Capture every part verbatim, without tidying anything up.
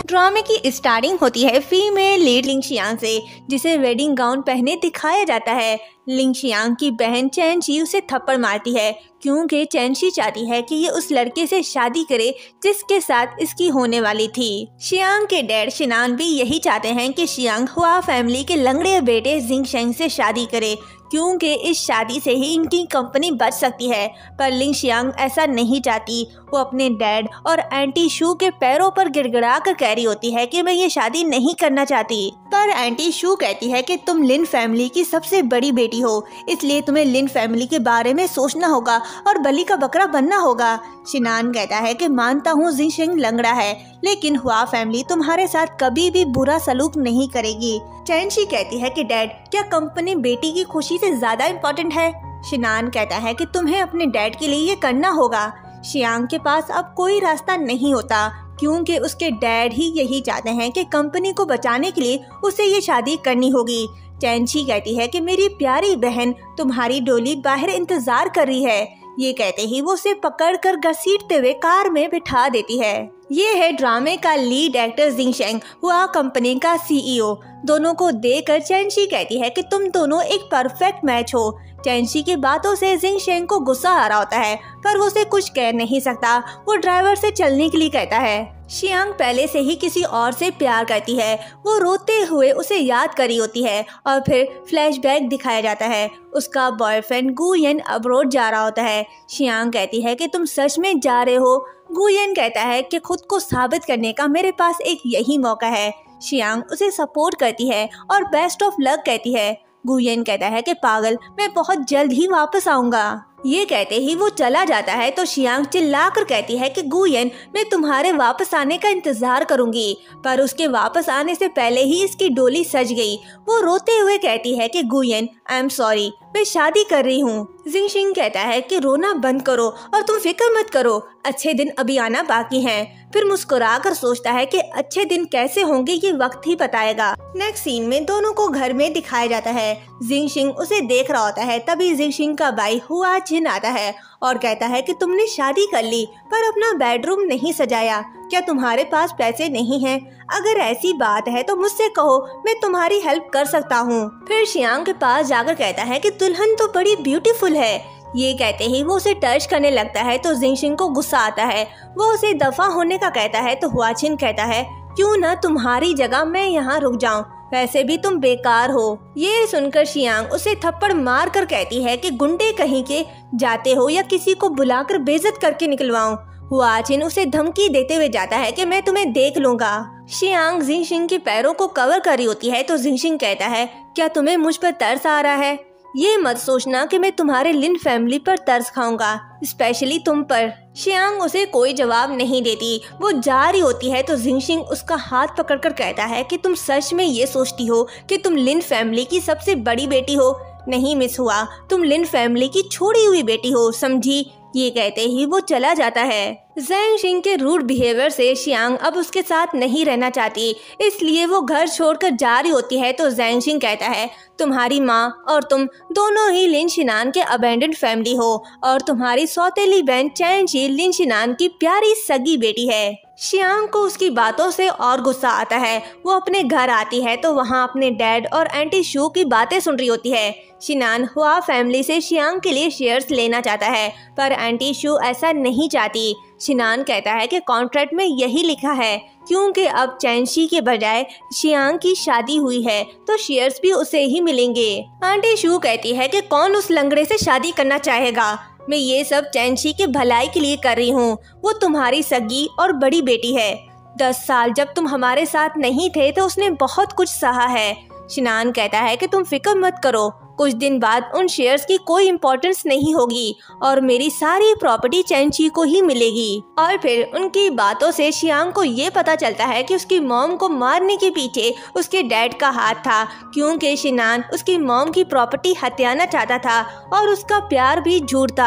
ड्रामे की स्टार्टिंग होती है फीमेल लीड लिंग शियांग से, जिसे वेडिंग गाउन पहने दिखाया जाता है। लिंग शियांग की बहन चैनशी उसे थप्पड़ मारती है क्योंकि चैनशी चाहती है कि ये उस लड़के से शादी करे जिसके साथ इसकी होने वाली थी। शियांग के डैड शिनान भी यही चाहते हैं कि शियांग हुआ फैमिली के लंगड़े बेटे जिंग शेंग से शादी करे क्योंकि इस शादी से ही इनकी कंपनी बच सकती है। पर लिंग शियांग ऐसा नहीं चाहती। वो अपने डैड और आंटी शू के पैरों पर गिड़गिड़ा कर कह रही होती है कि मैं ये शादी नहीं करना चाहती। पर आंटी शू कहती है कि तुम लिन फैमिली की सबसे बड़ी बेटी हो, इसलिए तुम्हें लिन फैमिली के बारे में सोचना होगा और बलि का बकरा बनना होगा। शिनान कहता है कि मानता हूँ जिंग शेंग लंगड़ा है, लेकिन हुआ फैमिली तुम्हारे साथ कभी भी बुरा सलूक नहीं करेगी। चैनशी कहती है कि डैड, क्या कंपनी बेटी की खुशी से ज्यादा इम्पोर्टेंट है? शिनान कहता है कि तुम्हें अपने डैड के लिए ये करना होगा। शियांग के पास अब कोई रास्ता नहीं होता क्योंकि उसके डैड ही यही चाहते हैं कि कंपनी को बचाने के लिए उसे ये शादी करनी होगी। चैनशी कहती है कि मेरी प्यारी बहन, तुम्हारी डोली बाहर इंतजार कर रही है। ये कहते ही वो उसे पकड़कर घसीटते हुए कार में बिठा देती है। ये है ड्रामे का लीड एक्टर जिंग शेंग, हुआ कंपनी का सीईओ। दोनों को देखकर चैनशी कहती है कि तुम दोनों एक परफेक्ट मैच हो। चैनशी की बातों से जिंग शेंग को गुस्सा आ रहा होता है, पर वो उसे कुछ कह नहीं सकता। वो ड्राइवर से चलने के लिए कहता है। शियांग पहले से ही किसी और से प्यार करती है। वो रोते हुए उसे याद करी होती है और फिर फ्लैशबैक दिखाया जाता है। उसका बॉयफ्रेंड गुयेन अब्रॉड जा रहा होता है। शियांग कहती है कि तुम सच में जा रहे हो? गुयेन कहता है कि खुद को साबित करने का मेरे पास एक यही मौका है। शियांग उसे सपोर्ट करती है और बेस्ट ऑफ लक कहती है। गुयेन कहता है कि पागल, मैं बहुत जल्द ही वापस आऊंगा। ये कहते ही वो चला जाता है तो शियांग चिल्लाकर कहती है कि गुयेन, मैं तुम्हारे वापस आने का इंतजार करूंगी। पर उसके वापस आने से पहले ही इसकी डोली सज गई। वो रोते हुए कहती है कि गुयेन, आई एम सॉरी, मैं शादी कर रही हूँ। जिंग शेंग कहता है कि रोना बंद करो और तुम फिक्र मत करो, अच्छे दिन अभी आना बाकी हैं। फिर मुस्कुराकर सोचता है कि अच्छे दिन कैसे होंगे ये वक्त ही बताएगा। नेक्स्ट सीन में दोनों को घर में दिखाया जाता है। जिंग शेंग उसे देख रहा होता है, तभी जिंग शेंग का भाई हुआ जिन आता है और कहता है कि तुमने शादी कर ली पर अपना बेडरूम नहीं सजाया, क्या तुम्हारे पास पैसे नहीं हैं? अगर ऐसी बात है तो मुझसे कहो, मैं तुम्हारी हेल्प कर सकता हूँ। फिर शियांग के पास जाकर कहता है कि दुल्हन तो बड़ी ब्यूटीफुल है। ये कहते ही वो उसे टच करने लगता है तो जिंग शेंग को गुस्सा आता है। वो उसे दफा होने का कहता है तो हुआचिन कहता है, क्यों ना तुम्हारी जगह मैं यहाँ रुक जाऊँ, वैसे भी तुम बेकार हो। ये सुनकर शियांग उसे थप्पड़ मार कर कहती है कि गुंडे कहीं के जाते हो या किसी को बुलाकर बेइज्जत करके निकलवाऊं। हुआचिन उसे धमकी देते हुए जाता है कि मैं तुम्हें देख लूंगा। शियांग जिंग शेंग के पैरों को कवर करी होती है तो जिंग शेंग कहता है, क्या तुम्हें मुझ पर तरस आ रहा है? ये मत सोचना कि मैं तुम्हारे लिन फैमिली पर तरस खाऊंगा, स्पेशली तुम पर। शियांग उसे कोई जवाब नहीं देती। वो जा रही होती है तो जिंग शेंग उसका हाथ पकड़कर कहता है कि तुम सच में ये सोचती हो कि तुम लिन फैमिली की सबसे बड़ी बेटी हो? नहीं मिस हुआ, तुम लिन फैमिली की छोड़ी हुई बेटी हो, समझी? ये कहते ही वो चला जाता है। जिंग शेंग के रूड बिहेवियर से शियांग अब उसके साथ नहीं रहना चाहती, इसलिए वो घर छोड़कर जा रही होती है तो जिंग शेंग कहता है, तुम्हारी माँ और तुम दोनों ही लिन शिनान के अबेंडेंड फैमिली हो और तुम्हारी सौतेली बहन चैनशी लिन शिनान की प्यारी सगी बेटी है। शियांग को उसकी बातों से और गुस्सा आता है। वो अपने घर आती है तो वहाँ अपने डैड और आंटी शू की बातें सुन रही होती है। शिनान हुआ फैमिली से शियांग के लिए शेयर्स लेना चाहता है, पर आंटी शू ऐसा नहीं चाहती। शिनान कहता है कि कॉन्ट्रैक्ट में यही लिखा है, क्योंकि अब चैनशी के बजाय शियांग की शादी हुई है तो शेयर्स भी उसे ही मिलेंगे। आंटी शू कहती है कि कौन उस लंगड़े से शादी करना चाहेगा, मैं ये सब चैनशी के भलाई के लिए कर रही हूँ। वो तुम्हारी सगी और बड़ी बेटी है। दस साल जब तुम हमारे साथ नहीं थे तो उसने बहुत कुछ सहा है। शिनान कहता है कि तुम फिक्र मत करो, कुछ दिन बाद उन शेयर्स की कोई इम्पोर्टेंस नहीं होगी और मेरी सारी प्रॉपर्टी चैनशी को ही मिलेगी। और फिर उनकी बातों से शियांग को ये पता चलता है कि उसकी मॉम को मारने के पीछे उसके डैड का हाथ था, क्योंकि शिनान उसकी मॉम की प्रॉपर्टी हथियाना चाहता था और उसका प्यार भी झूठ था।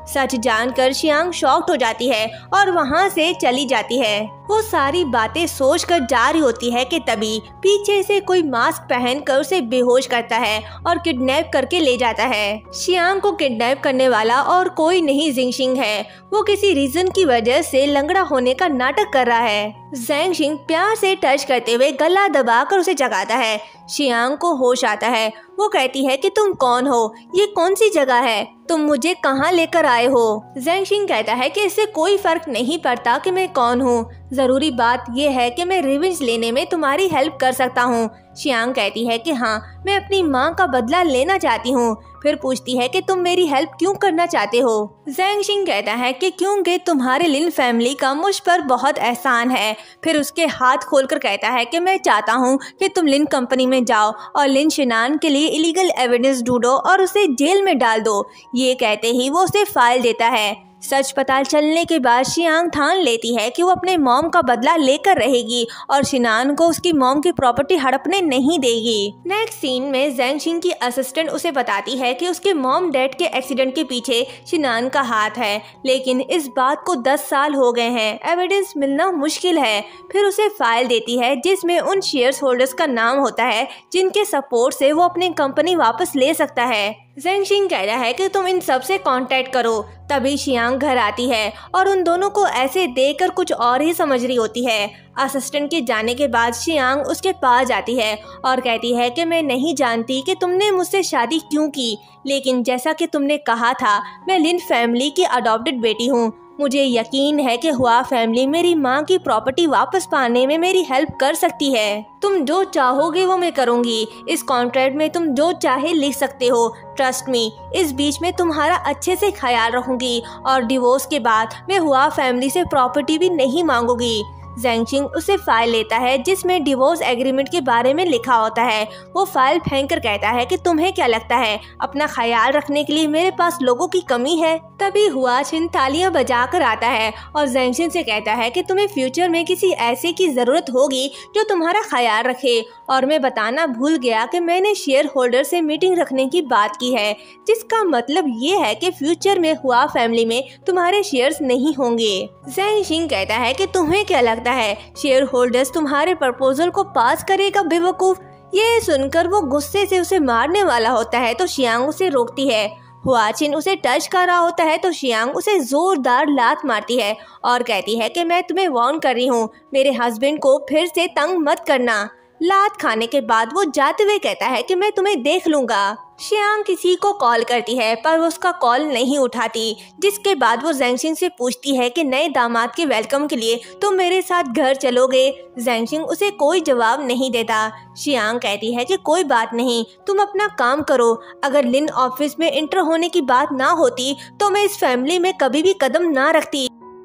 सच जानकर शियांग शॉक्ड हो जाती है और वहाँ से चली जाती है। वो सारी बातें सोच कर जा रही होती है कि तभी पीछे से कोई मास्क पहनकर उसे बेहोश करता है और किडनैप करके ले जाता है। शियांग को किडनैप करने वाला और कोई नहीं जिंगशिंग है। वो किसी रीजन की वजह से लंगड़ा होने का नाटक कर रहा है। ज़ैंगशिंग प्यार से टच करते हुए गला दबाकर उसे जगाता है। शियांग को होश आता है। वो कहती है कि तुम कौन हो, ये कौन सी जगह है, तुम मुझे कहाँ लेकर आए हो। ज़ैंगशिंग कहता है कि इससे कोई फर्क नहीं पड़ता कि मैं कौन हूँ, जरूरी बात यह है कि मैं रिवेंज लेने में तुम्हारी हेल्प कर सकता हूँ। शियांग कहती है कि हाँ, मैं अपनी माँ का बदला लेना चाहती हूँ। फिर पूछती है कि तुम मेरी हेल्प क्यों करना चाहते हो। ज़ैंगशिंग कहता है कि क्योंकि तुम्हारे लिन फैमिली का मुझ पर बहुत एहसान है। फिर उसके हाथ खोलकर कहता है कि मैं चाहता हूँ कि तुम लिन कंपनी में जाओ और लिन शिनान के लिए इलीगल एविडेंस ढूंढो और उसे जेल में डाल दो। ये कहते ही वो उसे फाइल देता है। सच पता चलने के बाद शियांग ठान लेती है कि वो अपने मॉम का बदला लेकर रहेगी और शिनान को उसकी मॉम की प्रॉपर्टी हड़पने नहीं देगी। नेक्स्ट सीन में ज़ैंगशिंग की असिस्टेंट उसे बताती है कि उसके मॉम डैड के एक्सीडेंट के पीछे शिनान का हाथ है, लेकिन इस बात को दस साल हो गए हैं, एविडेंस मिलना मुश्किल है। फिर उसे फाइल देती है जिसमें उन शेयर्स होल्डर्स का नाम होता है जिनके सपोर्ट से वो अपनी कंपनी वापस ले सकता है। ज़ैंगशिंग कहता है कि तुम इन सब से कांटेक्ट करो। तभी शियांग घर आती है और उन दोनों को ऐसे देखकर कुछ और ही समझ रही होती है। असिस्टेंट के जाने के बाद शियांग उसके पास जाती है और कहती है कि मैं नहीं जानती कि तुमने मुझसे शादी क्यों की, लेकिन जैसा कि तुमने कहा था, मैं लिन फैमिली की अडॉप्टेड बेटी हूँ। मुझे यकीन है कि हुआ फैमिली मेरी माँ की प्रॉपर्टी वापस पाने में मेरी हेल्प कर सकती है। तुम जो चाहोगे वो मैं करूँगी। इस कॉन्ट्रैक्ट में तुम जो चाहे लिख सकते हो। ट्रस्ट मी, इस बीच में तुम्हारा अच्छे से ख्याल रखूंगी और डिवोर्स के बाद मैं हुआ फैमिली से प्रॉपर्टी भी नहीं मांगूंगी। ज़ैंगशिंग उसे फाइल लेता है जिसमें डिवोर्स एग्रीमेंट के बारे में लिखा होता है। वो फाइल फेंक कर कहता है कि तुम्हें क्या लगता है, अपना ख्याल रखने के लिए मेरे पास लोगों की कमी है। तभी हुआ छिन तालियां बजाकर आता है और ज़ैंगशिंग से कहता है कि तुम्हें फ्यूचर में किसी ऐसे की जरूरत होगी जो तुम्हारा ख्याल रखे। और मैं बताना भूल गया कि मैंने शेयर होल्डर से मीटिंग रखने की बात की है, जिसका मतलब ये है कि फ्यूचर में हुआ फैमिली में तुम्हारे शेयर्स नहीं होंगे। ज़ैंगशिंग कहता है कि तुम्हें क्या लगता है शेयर होल्डर्स तुम्हारे प्रपोजल को पास करेगा बेवकूफ। ये सुनकर वो गुस्से से उसे मारने वाला होता है तो शियांग उसे रोकती है। हुआचिन उसे टच कर रहा होता है तो शियांग उसे जोरदार लात मारती है और कहती है कि मैं तुम्हें वार्न कर रही हूँ, मेरे हस्बैंड को फिर से तंग मत करना। लात खाने के बाद वो जाते हुए कहता है कि मैं तुम्हें देख लूंगा। शियांग किसी को कॉल करती है पर वो उसका कॉल नहीं उठाती, जिसके बाद वो ज़ैंगशिंग से पूछती है कि नए दामाद के वेलकम के लिए तुम मेरे साथ घर चलोगे। ज़ैंगशिंग उसे कोई जवाब नहीं देता। शियांग कहती है कि कोई बात नहीं, तुम अपना काम करो। अगर लिन ऑफिस में इंटर होने की बात ना होती तो मैं इस फैमिली में कभी भी कदम ना रखती।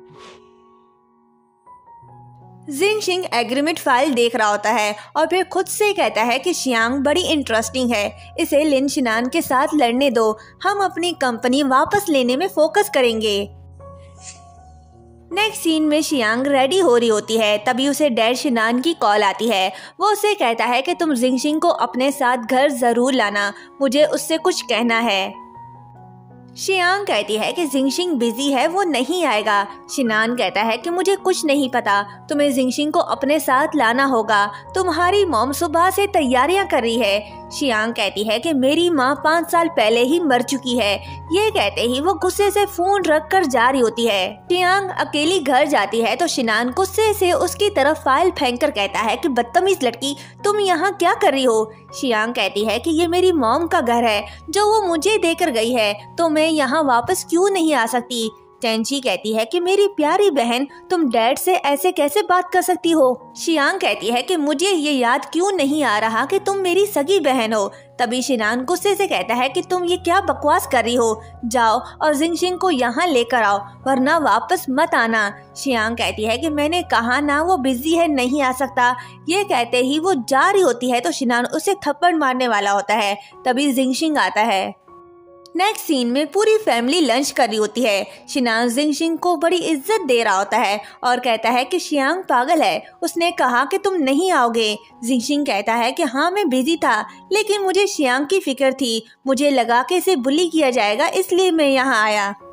ज़िंगशिंग एग्रीमेंट फाइल देख रहा होता है और फिर खुद से कहता है कि शियांग बड़ी इंटरेस्टिंग है, इसे लिन शिनान के साथ लड़ने दो, हम अपनी कंपनी वापस लेने में फोकस करेंगे। नेक्स्ट सीन में शियांग रेडी हो रही होती है, तभी उसे डैड शिनान की कॉल आती है। वो उसे कहता है कि तुम ज़िंगशिंग को अपने साथ घर जरूर लाना, मुझे उससे कुछ कहना है। शियांग कहती है कि ज़िंगशिंग बिजी है, वो नहीं आएगा। शिनान कहता है कि मुझे कुछ नहीं पता, तुम्हें ज़िंगशिंग को अपने साथ लाना होगा, तुम्हारी मॉम सुबह से तैयारियां कर रही है। शियांग कहती है कि मेरी माँ पाँच साल पहले ही मर चुकी है। ये कहते ही वो गुस्से से फोन रख कर जा रही होती है। शियांग अकेली घर जाती है तो शिनान गुस्से से उसकी तरफ फाइल फेंक कर कहता है कि बदतमीज लड़की, तुम यहाँ क्या कर रही हो। शियांग कहती है कि ये मेरी मॉम का घर है जो वो मुझे देकर गई है, तो मैं यहाँ वापस क्यों नहीं आ सकती। टेंची कहती है कि मेरी प्यारी बहन, तुम डैड से ऐसे कैसे बात कर सकती हो। शियांग कहती है कि मुझे ये याद क्यों नहीं आ रहा कि तुम मेरी सगी बहन हो। तभी शिनान गुस्से से कहता है कि तुम ये क्या बकवास कर रही हो, जाओ और ज़िंगशिंग को यहाँ लेकर आओ वरना वापस मत आना। शियांग कहती है कि मैंने कहा ना, वो बिजी है, नहीं आ सकता। ये कहते ही वो जा रही होती है तो शिनान उसे थप्पड़ मारने वाला होता है, तभी ज़िंगशिंग आता है। नेक्स्ट सीन में पूरी फैमिली लंच कर रही होती है। शिनान ज़िंगशिंग को बड़ी इज्जत दे रहा होता है और कहता है कि शियांग पागल है, उसने कहा कि तुम नहीं आओगे। ज़िंगशिंग कहता है कि हाँ मैं बिजी था, लेकिन मुझे शियांग की फिक्र थी, मुझे लगा कि इसे बुली किया जाएगा इसलिए मैं यहाँ आया।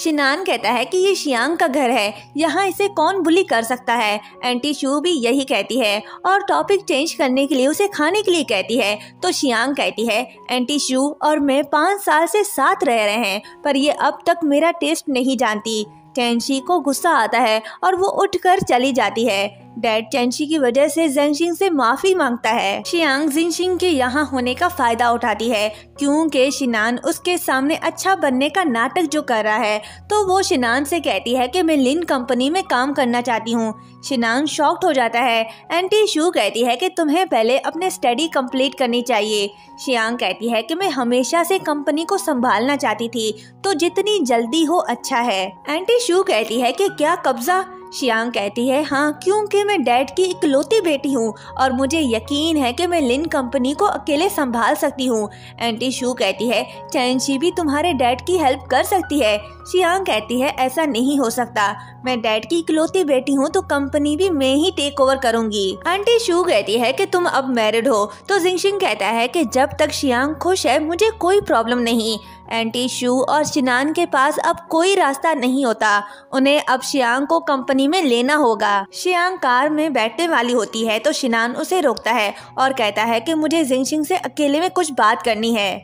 शिनान कहता है कि ये शियांग का घर है, यहाँ इसे कौन बुली कर सकता है। एंटी शू भी यही कहती है और टॉपिक चेंज करने के लिए उसे खाने के लिए कहती है। तो शियांग कहती है एंटी शू और मैं पाँच साल से साथ रह रहे हैं पर ये अब तक मेरा टेस्ट नहीं जानती। चेंशी को गुस्सा आता है और वो उठकर चली जाती है। डैड चेंशी की वजह से जिंगशिंग से माफी मांगता है। शियांग जिंगशिंग के यहाँ होने का फायदा उठाती है क्योंकि शिनान उसके सामने अच्छा बनने का नाटक जो कर रहा है, तो वो शिनान से कहती है कि मैं लिन कंपनी में काम करना चाहती हूँ। शिनान शॉक्ड हो जाता है। एंटी शू कहती है कि तुम्हें पहले अपने स्टडी कंप्लीट करनी चाहिए। शियांग कहती है कि मैं हमेशा से कंपनी को संभालना चाहती थी, तो जितनी जल्दी हो अच्छा है। एंटी शू कहती है कि क्या कब्जा? शियांग कहती है हाँ, क्योंकि मैं डैड की इकलौती बेटी हूँ और मुझे यकीन है कि मैं लिन कंपनी को अकेले संभाल सकती हूँ। एंटी शू कहती है चेंशी भी तुम्हारे डैड की हेल्प कर सकती है। शियांग कहती है ऐसा नहीं हो सकता, मैं डैड की इकलौती बेटी हूँ तो कंपनी भी मैं ही टेक ओवर करूंगी। एंटी शू कहती है कि तुम अब मैरिड हो। तो जिंगशिंग कहता है कि जब तक शियांग खुश है मुझे कोई प्रॉब्लम नहीं। एंटी शू और शिनान के पास अब कोई रास्ता नहीं होता, उन्हें अब शियांग को कंपनी में लेना होगा। शियांग कार में बैठने वाली होती है तो शिनान उसे रोकता है और कहता है कि मुझे जिंगशिंग से अकेले में कुछ बात करनी है।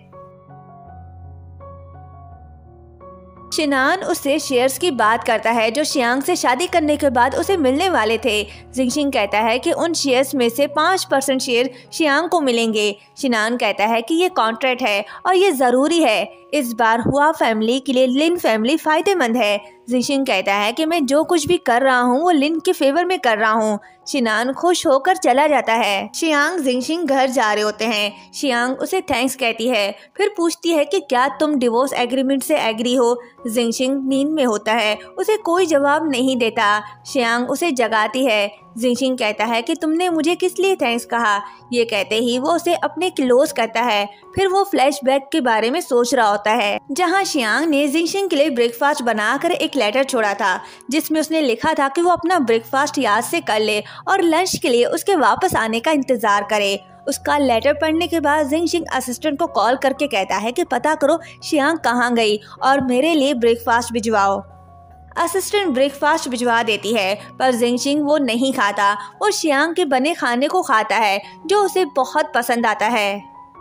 शिनान उससे शेयर्स की बात करता है जो शियांग से शादी करने के बाद उसे मिलने वाले थे। जिंगशिंग कहता है कि उन शेयर्स में से पाँच परसेंट शेयर शियांग को मिलेंगे। शिनान कहता है कि ये कॉन्ट्रैक्ट है और ये ज़रूरी है, इस बार हुआ फैमिली के लिए लिन फैमिली फायदेमंद है। जिंगशिंग कहता है कि मैं जो कुछ भी कर रहा हूँ वो लिन के फेवर में कर रहा हूँ। शिनान खुश होकर चला जाता है। शियांग जिंगशिंग घर जा रहे होते हैं। शियांग उसे थैंक्स कहती है, फिर पूछती है कि क्या तुम डिवोर्स एग्रीमेंट से एग्री हो। जिंगशिंग नींद में होता है, उसे कोई जवाब नहीं देता। शियांग उसे जगाती है। जिंगशिंग कहता है कि तुमने मुझे किस लिए थैंक्स कहा। ये कहते ही वो उसे अपने क्लोज करता है। फिर वो फ्लैशबैक के बारे में सोच रहा होता है जहां शियांग ने जिंगशिंग के लिए ब्रेकफास्ट बनाकर एक लेटर छोड़ा था जिसमें उसने लिखा था कि वो अपना ब्रेकफास्ट याद से कर ले और लंच के लिए उसके वापस आने का इंतजार करे। उसका लेटर पढ़ने के बाद जिंगशिंग असिस्टेंट को कॉल करके कहता है कि पता करो शियांग कहाँ गई और मेरे लिए ब्रेकफास्ट भिजवाओ। असिस्टेंट ब्रेकफास्ट भिजवा देती है पर जिंगशिंग वो नहीं खाता। वो शियांग के बने खाने को खाता है जो उसे बहुत पसंद आता है।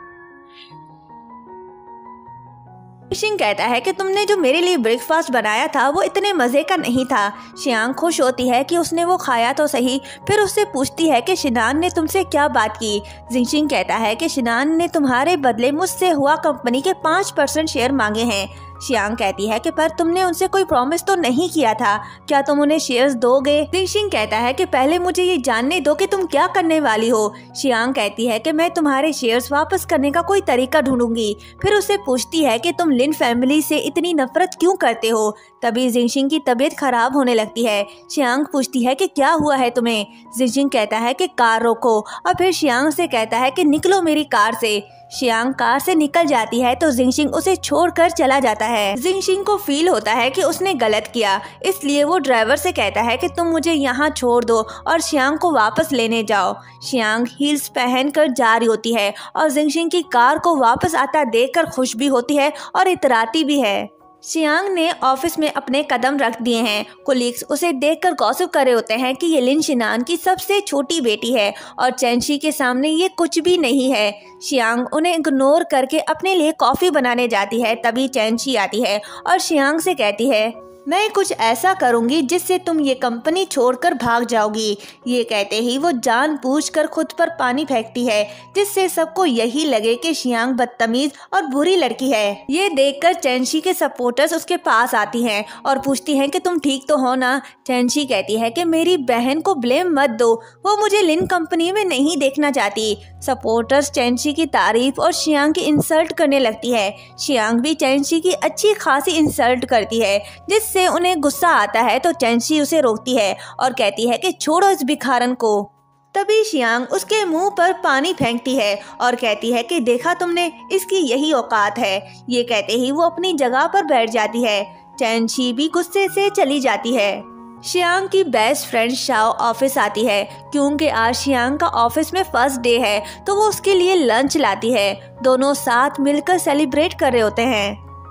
जिंगशिंग कहता है कि तुमने जो मेरे लिए ब्रेकफास्ट बनाया था वो इतने मज़े का नहीं था। शियांग खुश होती है कि उसने वो खाया तो सही, फिर उससे पूछती है कि शिनान ने तुमसे क्या बात की। जिंगशिंग कहता है कि शिनान ने तुम्हारे बदले मुझसे हुआ कंपनी के पाँच परसेंट शेयर मांगे हैं। शियांग कहती है कि पर तुमने उनसे कोई प्रॉमिस तो नहीं किया था, क्या तुम उन्हें शेयर्स दोगे। जिंगशिंग कहता है कि पहले मुझे ये जानने दो कि तुम क्या करने वाली हो। शियांग कहती है कि मैं तुम्हारे शेयर्स वापस करने का कोई तरीका ढूंढूंगी। फिर उससे पूछती है कि तुम लिन फैमिली से इतनी नफरत क्यों करते हो। तभी जिंगशिंग की तबीयत खराब होने लगती है। शियांग पूछती है कि क्या हुआ है तुम्हें। जिंगशिंग कहता है कि कार रोको और फिर शियांग से कहता है कि निकलो मेरी कार से। शियांग कार से निकल जाती है तो जिंगशिंग उसे छोड़कर चला जाता है। जिंगशिंग को फील होता है कि उसने गलत किया, इसलिए वो ड्राइवर से कहता है कि तुम मुझे यहाँ छोड़ दो और शियांग को वापस लेने जाओ। शियांग हील्स पहनकर जा रही होती है और जिंगशिंग की कार को वापस आता देखकर खुश भी होती है और इतराती भी है। शियांग ने ऑफिस में अपने कदम रख दिए हैं। कोलीग्स उसे देखकर गॉसिप कर रहे होते हैं कि ये लिन शिनान की सबसे छोटी बेटी है और चेंशी के सामने ये कुछ भी नहीं है। शियांग उन्हें इग्नोर करके अपने लिए कॉफ़ी बनाने जाती है। तभी चेंशी आती है और शियांग से कहती है मैं कुछ ऐसा करूंगी जिससे तुम ये कंपनी छोड़कर भाग जाओगी। ये कहते ही वो जानबूझकर खुद पर पानी फेंकती है जिससे सबको यही लगे कि शियांग बदतमीज और बुरी लड़की है। ये देखकर चेंशी के सपोर्टर्स उसके पास आती हैं और पूछती हैं कि तुम ठीक तो हो ना। चेंशी कहती है कि मेरी बहन को ब्लेम मत दो, वो मुझे लिन कंपनी में नहीं देखना चाहती। सपोर्टर्स चेंशी की तारीफ और शियांग की इंसल्ट करने लगती है। शियांग भी चेंशी की अच्छी खासी इंसल्ट करती है जिससे से उन्हें गुस्सा आता है तो चेंशी उसे रोकती है और कहती है कि छोड़ो इस भिखारन को। तभी शियांग उसके मुंह पर पानी फेंकती है और कहती है कि देखा तुमने, इसकी यही औकात है। ये कहते ही वो अपनी जगह पर बैठ जाती है। चेंशी भी गुस्से से चली जाती है। शियांग की बेस्ट फ्रेंड शाओ ऑफिस आती है क्योंकि आज शियांग का ऑफिस में फर्स्ट डे है तो वो उसके लिए लंच लाती है। दोनों साथ मिलकर सेलिब्रेट कर रहे होते हैं।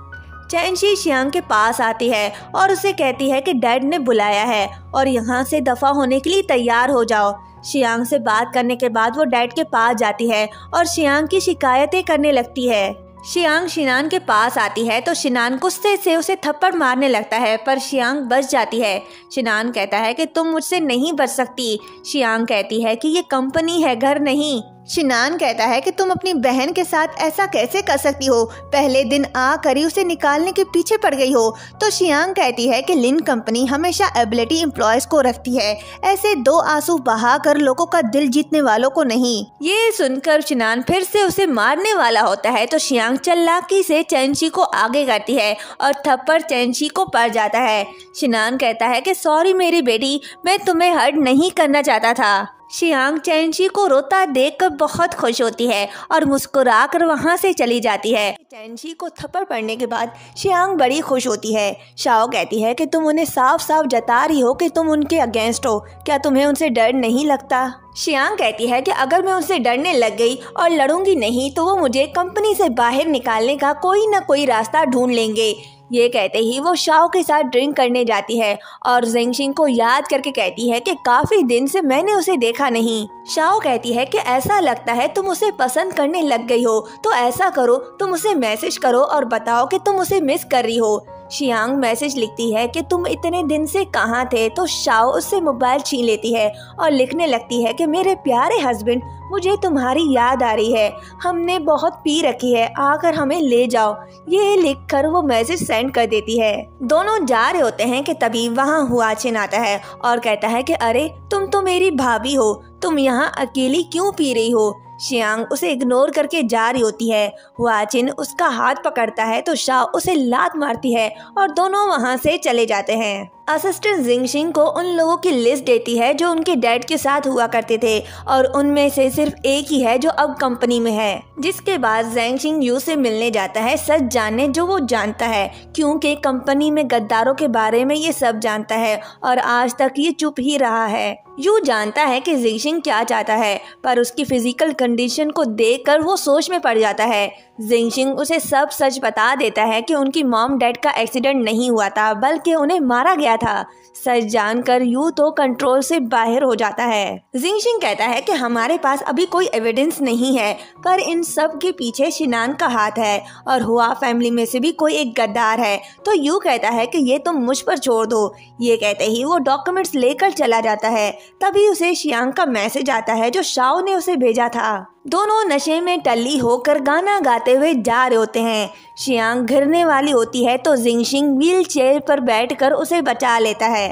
चैनशी शियांग के पास आती है और उसे कहती है कि डैड ने बुलाया है और यहाँ से दफा होने के लिए तैयार हो जाओ। शियांग से बात करने के बाद वो डैड के पास जाती है और शियांग की शिकायतें करने लगती है। शियांग शिनान के पास आती है तो शिनान गुस्से से उसे थप्पड़ मारने लगता है, पर शियांग बच जाती है। शिनान कहता है कि तुम मुझसे नहीं बच सकती। शियांग कहती है कि ये कंपनी है, घर नहीं। शिनान कहता है कि तुम अपनी बहन के साथ ऐसा कैसे कर सकती हो, पहले दिन आकर ही उसे निकालने के पीछे पड़ गई हो। तो शियांग कहती है कि लिन कंपनी हमेशा एबिलिटी एम्प्लॉयज को रखती है, ऐसे दो आंसू बहाकर लोगों का दिल जीतने वालों को नहीं। ये सुनकर शिनान फिर से उसे मारने वाला होता है तो शियांग चालाकी से चैनशी को आगे करती है और थप्पड़ चैनशी को पड़ जाता है। शिनान कहता है कि सॉरी मेरी बेटी, मैं तुम्हें हर्ट नहीं करना चाहता था। शियांग चैनशी को रोता देखकर बहुत खुश होती है और मुस्कुराकर वहां से चली जाती है। चैनशी को थप्पड़ पड़ने के बाद शियांग बड़ी खुश होती है। शाओ कहती है कि तुम उन्हें साफ साफ जता रही हो कि तुम उनके अगेंस्ट हो, क्या तुम्हें उनसे डर नहीं लगता? शियांग कहती है कि अगर मैं उनसे डरने लग गई और लड़ूंगी नहीं तो वो मुझे कंपनी से बाहर निकालने का कोई ना कोई रास्ता ढूंढ लेंगे। ये कहते ही वो शाओ के साथ ड्रिंक करने जाती है और जिंगशिंग को याद करके कहती है कि काफी दिन से मैंने उसे देखा नहीं। शाओ कहती है कि ऐसा लगता है तुम उसे पसंद करने लग गई हो, तो ऐसा करो तुम उसे मैसेज करो और बताओ कि तुम उसे मिस कर रही हो। शियांग मैसेज लिखती है कि तुम इतने दिन से कहाँ थे, तो शाओ उससे मोबाइल छीन लेती है और लिखने लगती है कि मेरे प्यारे हस्बैंड, मुझे तुम्हारी याद आ रही है, हमने बहुत पी रखी है, आकर हमें ले जाओ। ये लिखकर वो मैसेज सेंड कर देती है। दोनों जा रहे होते हैं कि तभी वहाँ हुआचिन आता है और कहता है कि अरे तुम तो मेरी भाभी हो, तुम यहाँ अकेली क्यों पी रही हो? शियांग उसे इग्नोर करके जा रही होती है। हुआचिन उसका हाथ पकड़ता है तो शाओ उसे लात मारती है और दोनों वहाँ से चले जाते हैं। असिस्टेंट जिंगशिंग को उन लोगों की लिस्ट देती है जो उनके डैड के साथ हुआ करते थे और उनमें से सिर्फ एक ही है जो अब कंपनी में है। जिसके बाद जिंगशिंग यू से मिलने जाता है सच जानने जो वो जानता है, क्योंकि कंपनी में गद्दारों के बारे में ये सब जानता है और आज तक ये चुप ही रहा है। यू जानता है कि जिंगशिंग क्या चाहता है, पर उसकी फिजिकल कंडीशन को देखकर वो सोच में पड़ जाता है। जिंगशिंग उसे सब सच बता देता है कि उनकी मॉम डैड का एक्सीडेंट नहीं हुआ था, बल्कि उन्हें मारा गया था। सच जानकर यू तो कंट्रोल से बाहर हो जाता है। जिंगशिंग कहता है कि हमारे पास अभी कोई एविडेंस नहीं है, पर इन सब के पीछे शिनान का हाथ है और हुआ फैमिली में से भी कोई एक गद्दार है। तो यू कहता है कि ये तुम मुझ पर छोड़ दो। ये कहते ही वो डॉक्यूमेंट्स लेकर चला जाता है। तभी उसे शियांग का मैसेज आता है जो शाओ ने उसे भेजा था। दोनों नशे में टल्ली होकर गाना गाते हुए जा रहे होते हैं। शियांग गिरने वाली होती है तो जिंगशिंग व्हील चेयर पर बैठकर उसे बचा लेता है।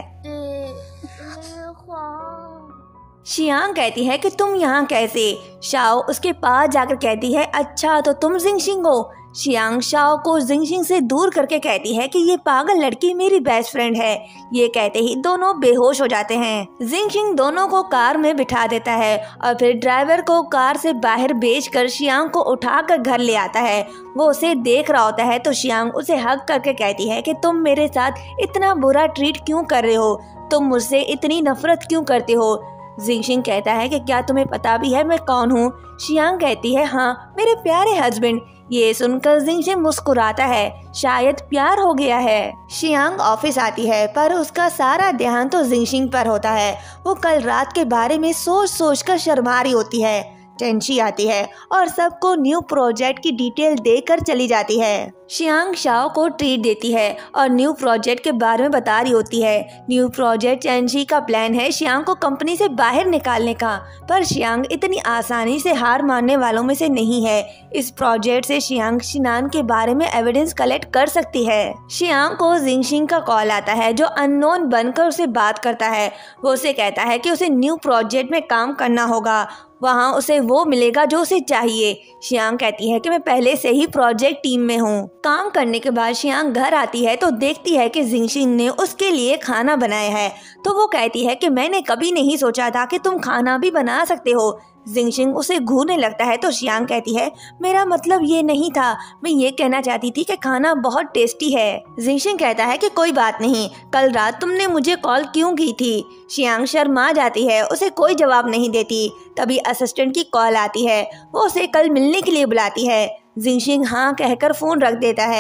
शियांग कहती है कि तुम यहाँ कैसे? शाओ उसके पास जाकर कहती है अच्छा तो तुम जिंगशिंग हो। शियांग शाओ को जिंगशिंग से दूर करके कहती है कि ये पागल लड़की मेरी बेस्ट फ्रेंड है। ये कहते ही दोनों बेहोश हो जाते हैं। जिंगशिंग दोनों को कार में बिठा देता है और फिर ड्राइवर को कार से बाहर भेजकर शियांग को उठाकर घर ले आता है। वो उसे देख रहा होता है तो शियांग उसे हग करके कहती है कि तुम मेरे साथ इतना बुरा ट्रीट क्यों कर रहे हो, तुम मुझसे इतनी नफरत क्यों करते हो? जिंगशिंग कहता है कि क्या तुम्हें पता भी है मैं कौन हूँ? शियांग कहती है हाँ मेरे प्यारे हस्बैंड। ये सुनकर जिंगशिंग मुस्कुराता है, शायद प्यार हो गया है। शियांग ऑफिस आती है पर उसका सारा ध्यान तो जिंगशिंग पर होता है। वो कल रात के बारे में सोच सोच कर शर्मा रही होती है। चैनशी आती है और सबको न्यू प्रोजेक्ट की डिटेल देकर चली जाती है। शियांग शाओ को ट्रीट देती है और न्यू प्रोजेक्ट के बारे में बता रही होती है। न्यू प्रोजेक्ट चैनशी का प्लान है शियांग को कंपनी से बाहर निकालने का, पर शियांग इतनी आसानी से हार मानने वालों में से नहीं है। इस प्रोजेक्ट से शियांग शिनान के बारे में एविडेंस कलेक्ट कर सकती है। शियांग को जिंगशिंग का कॉल आता है जो अननोन बनकर उसे बात करता है। वो उसे कहता है कि उसे न्यू प्रोजेक्ट में काम करना होगा, वहाँ उसे वो मिलेगा जो उसे चाहिए। शियांग कहती है कि मैं पहले से ही प्रोजेक्ट टीम में हूँ। काम करने के बाद शियांग घर आती है तो देखती है कि जिंगशिंग ने उसके लिए खाना बनाया है। तो वो कहती है कि मैंने कभी नहीं सोचा था कि तुम खाना भी बना सकते हो। जिंगशिंग उसे घूरने लगता है तो शियांग कहती है मेरा मतलब ये नहीं था, मैं ये कहना चाहती थी कि खाना बहुत टेस्टी है। जिंगशिंग कहता है कि कोई बात नहीं, कल रात तुमने मुझे कॉल क्यों की थी? शियांग शर्मा जाती है, उसे कोई जवाब नहीं देती। तभी असिस्टेंट की कॉल आती है, वो उसे कल मिलने के लिए बुलाती है। जिंगशिंग हाँ कहकर फोन रख देता है।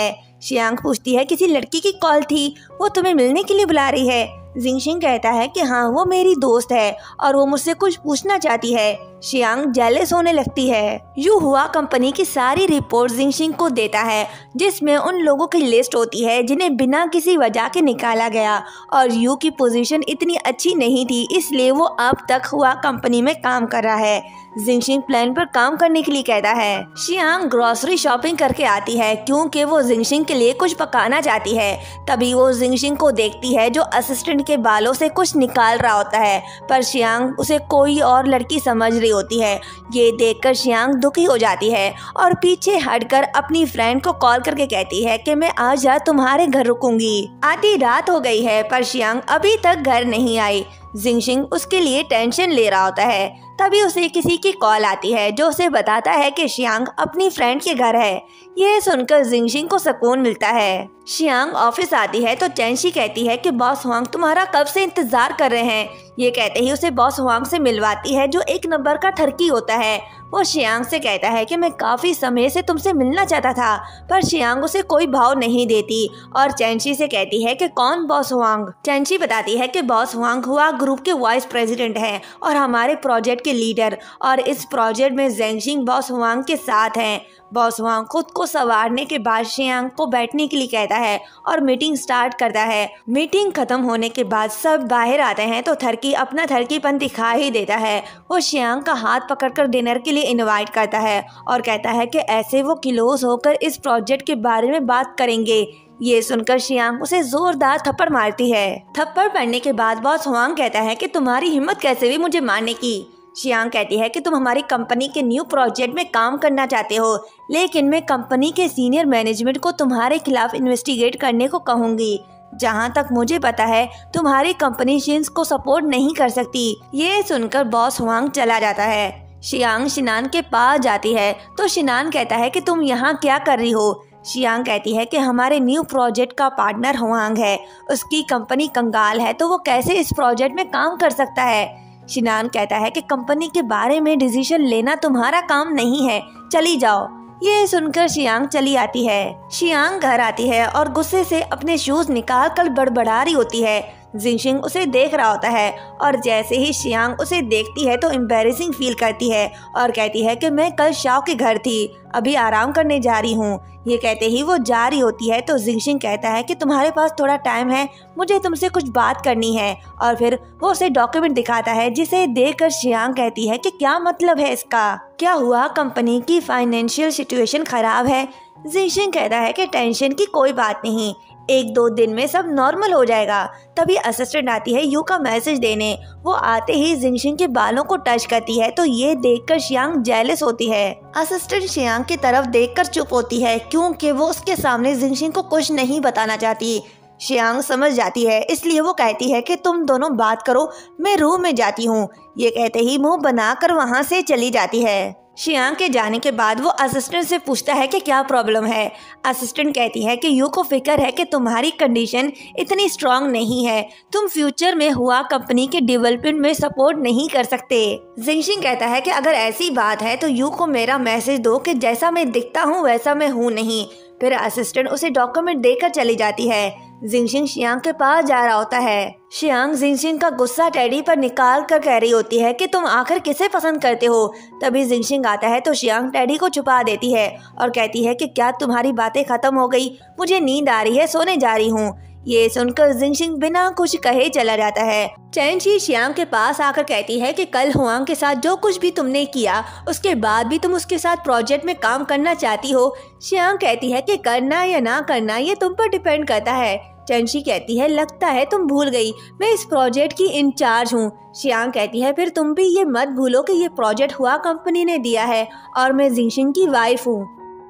शियांग पूछती है किसी लड़की की कॉल थी, वो तुम्हें मिलने के लिए बुला रही है। जिंगशिंग कहता है कि हाँ वो मेरी दोस्त है और वो मुझसे कुछ पूछना चाहती है। शियांग जेलस होने लगती है। यू हुआ कंपनी की सारी रिपोर्ट जिंगशिंग को देता है, जिसमें उन लोगों की लिस्ट होती है जिन्हें बिना किसी वजह के निकाला गया और यू की पोजीशन इतनी अच्छी नहीं थी, इसलिए वो अब तक हुआ कंपनी में काम कर रहा है। जिंगशिंग प्लान पर काम करने के लिए कहता है। शियांग ग्रोसरी शॉपिंग करके आती है क्योंकि वो जिंगशिंग के लिए कुछ पकाना चाहती है। तभी वो जिंगशिंग को देखती है जो असिस्टेंट के बालों से कुछ निकाल रहा होता है, पर शियांग उसे कोई और लड़की समझ रही होती है। ये देखकर शियांग दुखी हो जाती है और पीछे हटकर अपनी फ्रेंड को कॉल करके कहती है कि मैं आज रात तुम्हारे घर रुकूंगी। आधी रात हो गई है पर शियांग अभी तक घर नहीं आई। जिंगशिंग उसके लिए टेंशन ले रहा होता है। तभी उसे किसी की कॉल आती है जो उसे बताता है कि शियांग अपनी फ्रेंड के घर है। यह सुनकर जिंगशिंग को सुकून मिलता है। शियांग ऑफिस आती है तो चेंशी कहती है कि बॉस हुआंग तुम्हारा कब से इंतजार कर रहे हैं। ये कहते ही उसे बॉस हुआंग से मिलवाती है जो एक नंबर का ठरकी होता है। वो शियांग से कहता है कि मैं काफी समय से तुमसे मिलना चाहता था, पर शियांग उसे कोई भाव नहीं देती और चेंशी से कहती है कि कौन बॉस हुआंग। चेंशी बताती है कि boss Huang Hua group vice वाइस प्रेसिडेंट हैं और हमारे प्रोजेक्ट के लीडर, और इस प्रोजेक्ट में जिंगशिंग बॉस हुआंग के साथ हैं। बॉस हुआंग खुद को संवारने के बाद शियांग को बैठने के लिए कहता है और मीटिंग स्टार्ट करता है। मीटिंग खत्म होने के बाद सब बाहर आते हैं तो थरकी अपना थरकीपन दिखा ही देता है। वो शियांग का हाथ पकड़कर डिनर के लिए इनवाइट करता है और कहता है कि ऐसे वो क्लोज होकर इस प्रोजेक्ट के बारे में बात करेंगे। ये सुनकर शियांग उसे जोरदार थप्पड़ मारती है। थप्पड़ पड़ने के बाद बॉस हुआंग कहता है कि तुम्हारी हिम्मत कैसे हुई मुझे मारने की। शियांग कहती है कि तुम हमारी कंपनी के न्यू प्रोजेक्ट में काम करना चाहते हो, लेकिन मैं कंपनी के सीनियर मैनेजमेंट को तुम्हारे खिलाफ इन्वेस्टिगेट करने को कहूंगी। जहां तक मुझे पता है तुम्हारी कंपनी शिन्स को सपोर्ट नहीं कर सकती। ये सुनकर बॉस हुआंग चला जाता है। शियांग शिनान के पास जाती है तो शिनान कहता है कि तुम यहाँ क्या कर रही हो। शियांग कहती है कि हमारे न्यू प्रोजेक्ट का पार्टनर हुआंग है, उसकी कंपनी कंगाल है तो वो कैसे इस प्रोजेक्ट में काम कर सकता है। शिनान कहता है कि कंपनी के बारे में डिसीजन लेना तुम्हारा काम नहीं है, चली जाओ। ये सुनकर शियांग चली आती है। शियांग घर आती है और गुस्से से अपने शूज निकाल कर बड़बड़ा रही होती है। जिंगशिंग उसे देख रहा होता है और जैसे ही शियांग उसे देखती है तो एम्बैरेसिंग फील करती है और कहती है कि मैं कल शाओ के घर थी, अभी आराम करने जा रही हूँ। ये कहते ही वो जा रही होती है तो जिंगशिंग कहता है कि तुम्हारे पास थोड़ा टाइम है, मुझे तुमसे कुछ बात करनी है, और फिर वो उसे डॉक्यूमेंट दिखाता है जिसे देखकर शियांग कहती है कि क्या मतलब है इसका, क्या हुआ कंपनी की फाइनेंशियल सिचुएशन खराब है। जिंगशिंग कहता है कि टेंशन की कोई बात नहीं, एक दो दिन में सब नॉर्मल हो जाएगा। तभी असिस्टेंट आती है यू का मैसेज देने। वो आते ही जिंगशिंग के बालों को टच करती है तो ये देखकर शियांग जेलस होती है। असिस्टेंट शियांग की तरफ देखकर चुप होती है क्योंकि वो उसके सामने जिंगशिंग को कुछ नहीं बताना चाहती। शियांग समझ जाती है, इसलिए वो कहती है कि तुम दोनों बात करो, मैं रूम में जाती हूँ। ये कहते ही मुंह बनाकर वहाँ से चली जाती है। शियांग के जाने के बाद वो असिस्टेंट से पूछता है कि क्या प्रॉब्लम है। असिस्टेंट कहती है कि यू को फिक्र है कि तुम्हारी कंडीशन इतनी स्ट्रांग नहीं है, तुम फ्यूचर में हुआ कंपनी के डेवलपमेंट में सपोर्ट नहीं कर सकते। जिंगशिंग कहता है कि अगर ऐसी बात है तो यू को मेरा मैसेज दो कि जैसा मैं दिखता हूँ वैसा मैं हूँ नहीं। फिर असिस्टेंट उसे डॉक्यूमेंट देकर चली जाती है। जिंगशिंग शियांग के पास जा रहा होता है। शियांग जिंगशिंग का गुस्सा टेडी पर निकाल कर कह रही होती है कि तुम आखिर किसे पसंद करते हो। तभी जिंगशिंग आता है तो शियांग टेडी को छुपा देती है और कहती है कि क्या तुम्हारी बातें खत्म हो गई, मुझे नींद आ रही है, सोने जा रही हूँ। ये सुनकर जिंगशिंग बिना कुछ कहे चला जाता है। चेंशी शियांग के पास आकर कहती है कि कल हुआंग के साथ जो कुछ भी तुमने किया उसके बाद भी तुम उसके साथ प्रोजेक्ट में काम करना चाहती हो। शियांग कहती है कि करना या ना करना ये तुम पर डिपेंड करता है। चेंशी कहती है लगता है तुम भूल गई, मैं इस प्रोजेक्ट की इंचार्ज हूँ। शियांग कहती है फिर तुम भी ये मत भूलो कि ये प्रोजेक्ट हुआ कंपनी ने दिया है और मैं जिंगशिंग की वाइफ हूँ।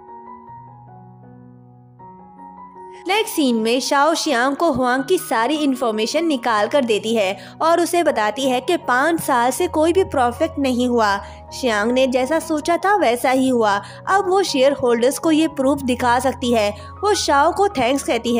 नेक्स्ट सीन में शाओ शियांग को हुआंग की सारी इन्फॉर्मेशन निकाल कर देती है और उसे बताती है कि पाँच साल से कोई भी परफेक्ट नहीं हुआ। शियांग ने जैसा सोचा था वैसा ही हुआ। अब वो शेयर होल्डर्स को ये प्रूफ दिखा सकती है। वो शाओ को थैंक्स कहती है।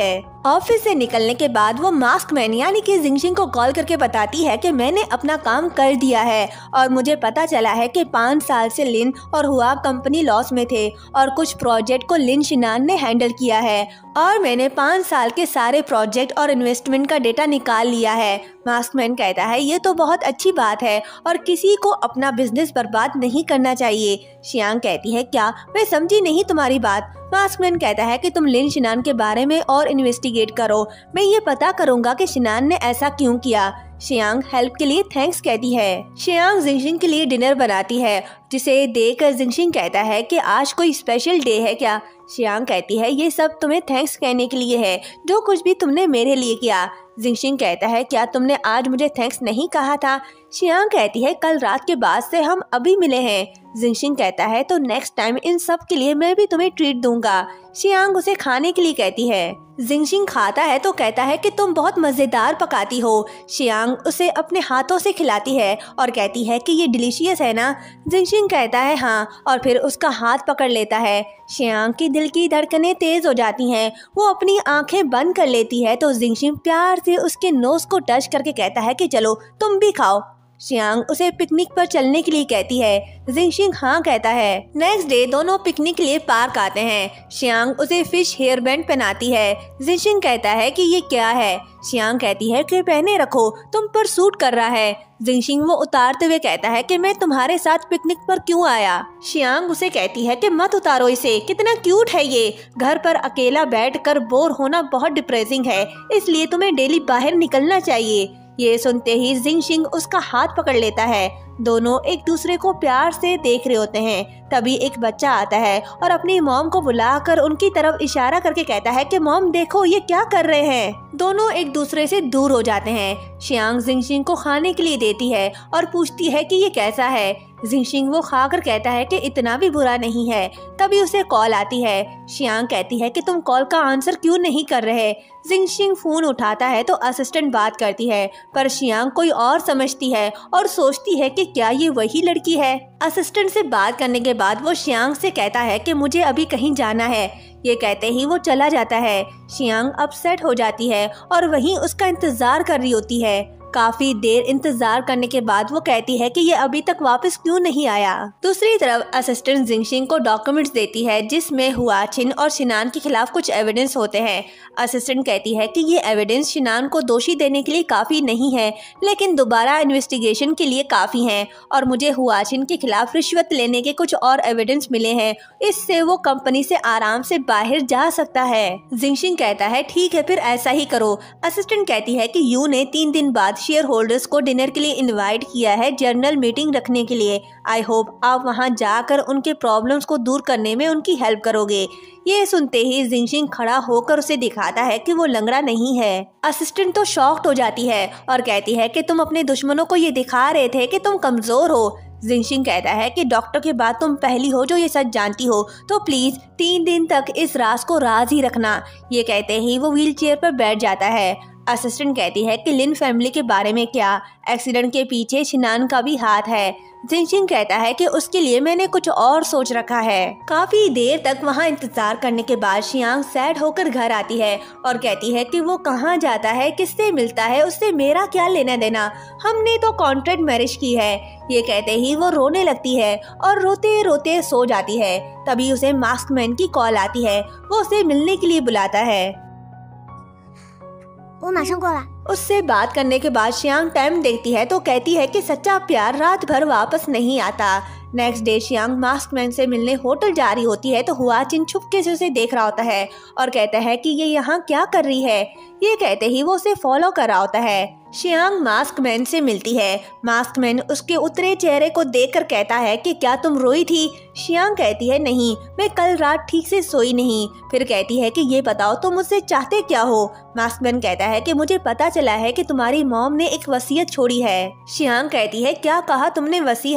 ऑफिस से निकलने के बाद वो मास्क मैन यानी कि जिंगशिंग को कॉल करके बताती है कि मैंने अपना काम कर दिया है और मुझे पता चला है कि पाँच साल से लिन और हुआ कंपनी लॉस में थे और कुछ प्रोजेक्ट को लिन शिनान ने हैंडल किया है और मैंने पाँच साल के सारे प्रोजेक्ट और इन्वेस्टमेंट का डेटा निकाल लिया है। मास्कमैन कहता है ये तो बहुत अच्छी बात है और किसी को अपना बिजनेस बर्बाद नहीं करना चाहिए। शियांग कहती है क्या, मैं समझी नहीं तुम्हारी बात। मास्कमैन कहता है कि तुम लिन शिनान के बारे में और इन्वेस्टिगेट करो, मैं ये पता करूंगा कि शिनान ने ऐसा क्यों किया। शियांग हेल्प के लिए थैंक्स कहती है। शियांग जिंगशिंग के लिए डिनर बनाती है जिसे देखकर जिंगशिंग कहता है कि आज कोई स्पेशल डे है क्या। शियांग कहती है ये सब तुम्हें थैंक्स कहने के लिए है, जो कुछ भी तुमने मेरे लिए किया। जिंगशिंग कहता है क्या तुमने आज मुझे थैंक्स नहीं कहा था। शियांग कहती है कल रात के बाद से हम अभी मिले हैं। जिंगशिंग कहता है तो नेक्स्ट टाइम इन सब के लिए मैं भी तुम्हें ट्रीट दूंगा। शियांग उसे खाने के लिए कहती है। जिंगशिंग खाता है तो कहता है कि तुम बहुत मजेदार पकाती हो। शियांग उसे अपने हाथों से खिलाती है और कहती है कि ये डिलीशियस है ना। जिंगशिंग कहता है हाँ और फिर उसका हाथ पकड़ लेता है। शियांग की दिल की धड़कनें तेज हो जाती हैं, वो अपनी आंखें बंद कर लेती है तो जिंगशिंग प्यार से उसके नोज को टच करके कहता है कि चलो तुम भी खाओ। शियांग उसे पिकनिक पर चलने के लिए कहती है। जिंगशिंग हाँ कहता है। नेक्स्ट डे दोनों पिकनिक के लिए पार्क आते हैं। शियांग उसे फिश हेयर बैंड पहनाती है। जिंगशिंग कहता है कि ये क्या है। शियांग कहती है कि पहने रखो, तुम पर सूट कर रहा है। जिंगशिंग वो उतारते हुए कहता है कि मैं तुम्हारे साथ पिकनिक पर क्यों आया। शियांग उसे कहती है कि मत उतारो इसे, कितना क्यूट है ये। घर पर अकेला बैठकर बोर होना बहुत डिप्रेसिंग है, इसलिए तुम्हें डेली बाहर निकलना चाहिए। ये सुनते ही जिंगशिंग उसका हाथ पकड़ लेता है। दोनों एक दूसरे को प्यार से देख रहे होते हैं। तभी एक बच्चा आता है और अपनी मॉम को बुलाकर उनकी तरफ इशारा करके कहता है कि मॉम देखो ये क्या कर रहे हैं। दोनों एक दूसरे से दूर हो जाते हैं। शियांग जिंगशिंग को खाने के लिए देती है और पूछती है कि ये कैसा है। जिंगशिंग वो खाकर कहता है कि इतना भी बुरा नहीं है। तभी उसे कॉल आती है। शियांग कहती है कि तुम कॉल का आंसर क्यों नहीं कर रहे। जिंगशिंग फोन उठाता है तो असिस्टेंट बात करती है, पर शियांग कोई और समझती है और सोचती है कि क्या ये वही लड़की है। असिस्टेंट से बात करने के बाद वो शियांग से कहता है कि मुझे अभी कहीं जाना है। ये कहते ही वो चला जाता है। शियांग अपसेट हो जाती है और वहीं उसका इंतजार कर रही होती है। काफी देर इंतजार करने के बाद वो कहती है कि ये अभी तक वापस क्यों नहीं आया। दूसरी तरफ असिस्टेंट जिंगशिंग को डॉक्यूमेंट्स देती है जिसमें हुआचिन और शिनान के खिलाफ कुछ एविडेंस होते हैं। असिस्टेंट कहती है कि ये एविडेंस शिनान को दोषी देने के लिए काफी नहीं है, लेकिन दोबारा इन्वेस्टिगेशन के लिए काफी हैं और मुझे हुआचिन के खिलाफ रिश्वत लेने के कुछ और एविडेंस मिले हैं, इससे वो कंपनी से आराम से बाहर जा सकता है। जिंगशिंग कहता है ठीक है फिर ऐसा ही करो। असिस्टेंट कहती है कि यू ने तीन दिन बाद शेयर होल्डर्स को डिनर के लिए इनवाइट किया है जर्नल मीटिंग रखने के लिए। आई होप आप वहां जाकर उनके प्रॉब्लम्स को दूर करने में उनकी हेल्प करोगे। ये सुनते ही जिंगशिंग खड़ा होकर उसे दिखाता है कि वो लंगड़ा नहीं है। असिस्टेंट तो शॉक्ड हो जाती है और कहती है कि तुम अपने दुश्मनों को ये दिखा रहे थे कि तुम कमजोर हो। जिंगशिंग कहता है कि डॉक्टर के बाद तुम पहली हो जो ये सच जानती हो, तो प्लीज तीन दिन तक इस राज को राज ही रखना। ये कहते ही वो व्हील चेयर पर बैठ जाता है। असिस्टेंट कहती है कि लिन फैमिली के बारे में क्या, एक्सीडेंट के पीछे शिनान का भी हाथ है। जिंगशिंग कहता है कि उसके लिए मैंने कुछ और सोच रखा है। काफी देर तक वहाँ इंतजार करने के बाद शियांग सैड होकर घर आती है और कहती है कि वो कहाँ जाता है, किससे मिलता है, उससे मेरा क्या लेना देना, हमने तो कॉन्ट्रैक्ट मैरिज की है। ये कहते ही वो रोने लगती है और रोते रोते सो जाती है। तभी उसे मास्कमैन की कॉल आती है, वो उसे मिलने के लिए बुलाता है। वो माशा को उससे बात करने के बाद शियांग टाइम देखती है तो कहती है कि सच्चा प्यार रात भर वापस नहीं आता। नेक्स्ट डे शियांग मास्कमैन से मिलने होटल जा रही होती है तो हुआचिन छुपके से उसे देख रहा होता है और कहता है कि ये यहाँ क्या कर रही है। ये कहते ही वो उसे फॉलो कर रहा होता है। शियांग मास्कमैन से मिलती है। मास्कमैन उसके उतरे चेहरे को देखकर कहता है कि क्या तुम रोई थी। शियांग कहती है नहीं, मैं कल रात ठीक से सोई नहीं। फिर कहती है कि ये बताओ तुम मुझसे चाहते क्या हो। मास्कमैन कहता है कि मुझे पता चला है कि तुम्हारी मॉम ने एक वसीयत छोड़ी है। शियांग कहती है क्या कहा तुमने वसीयत,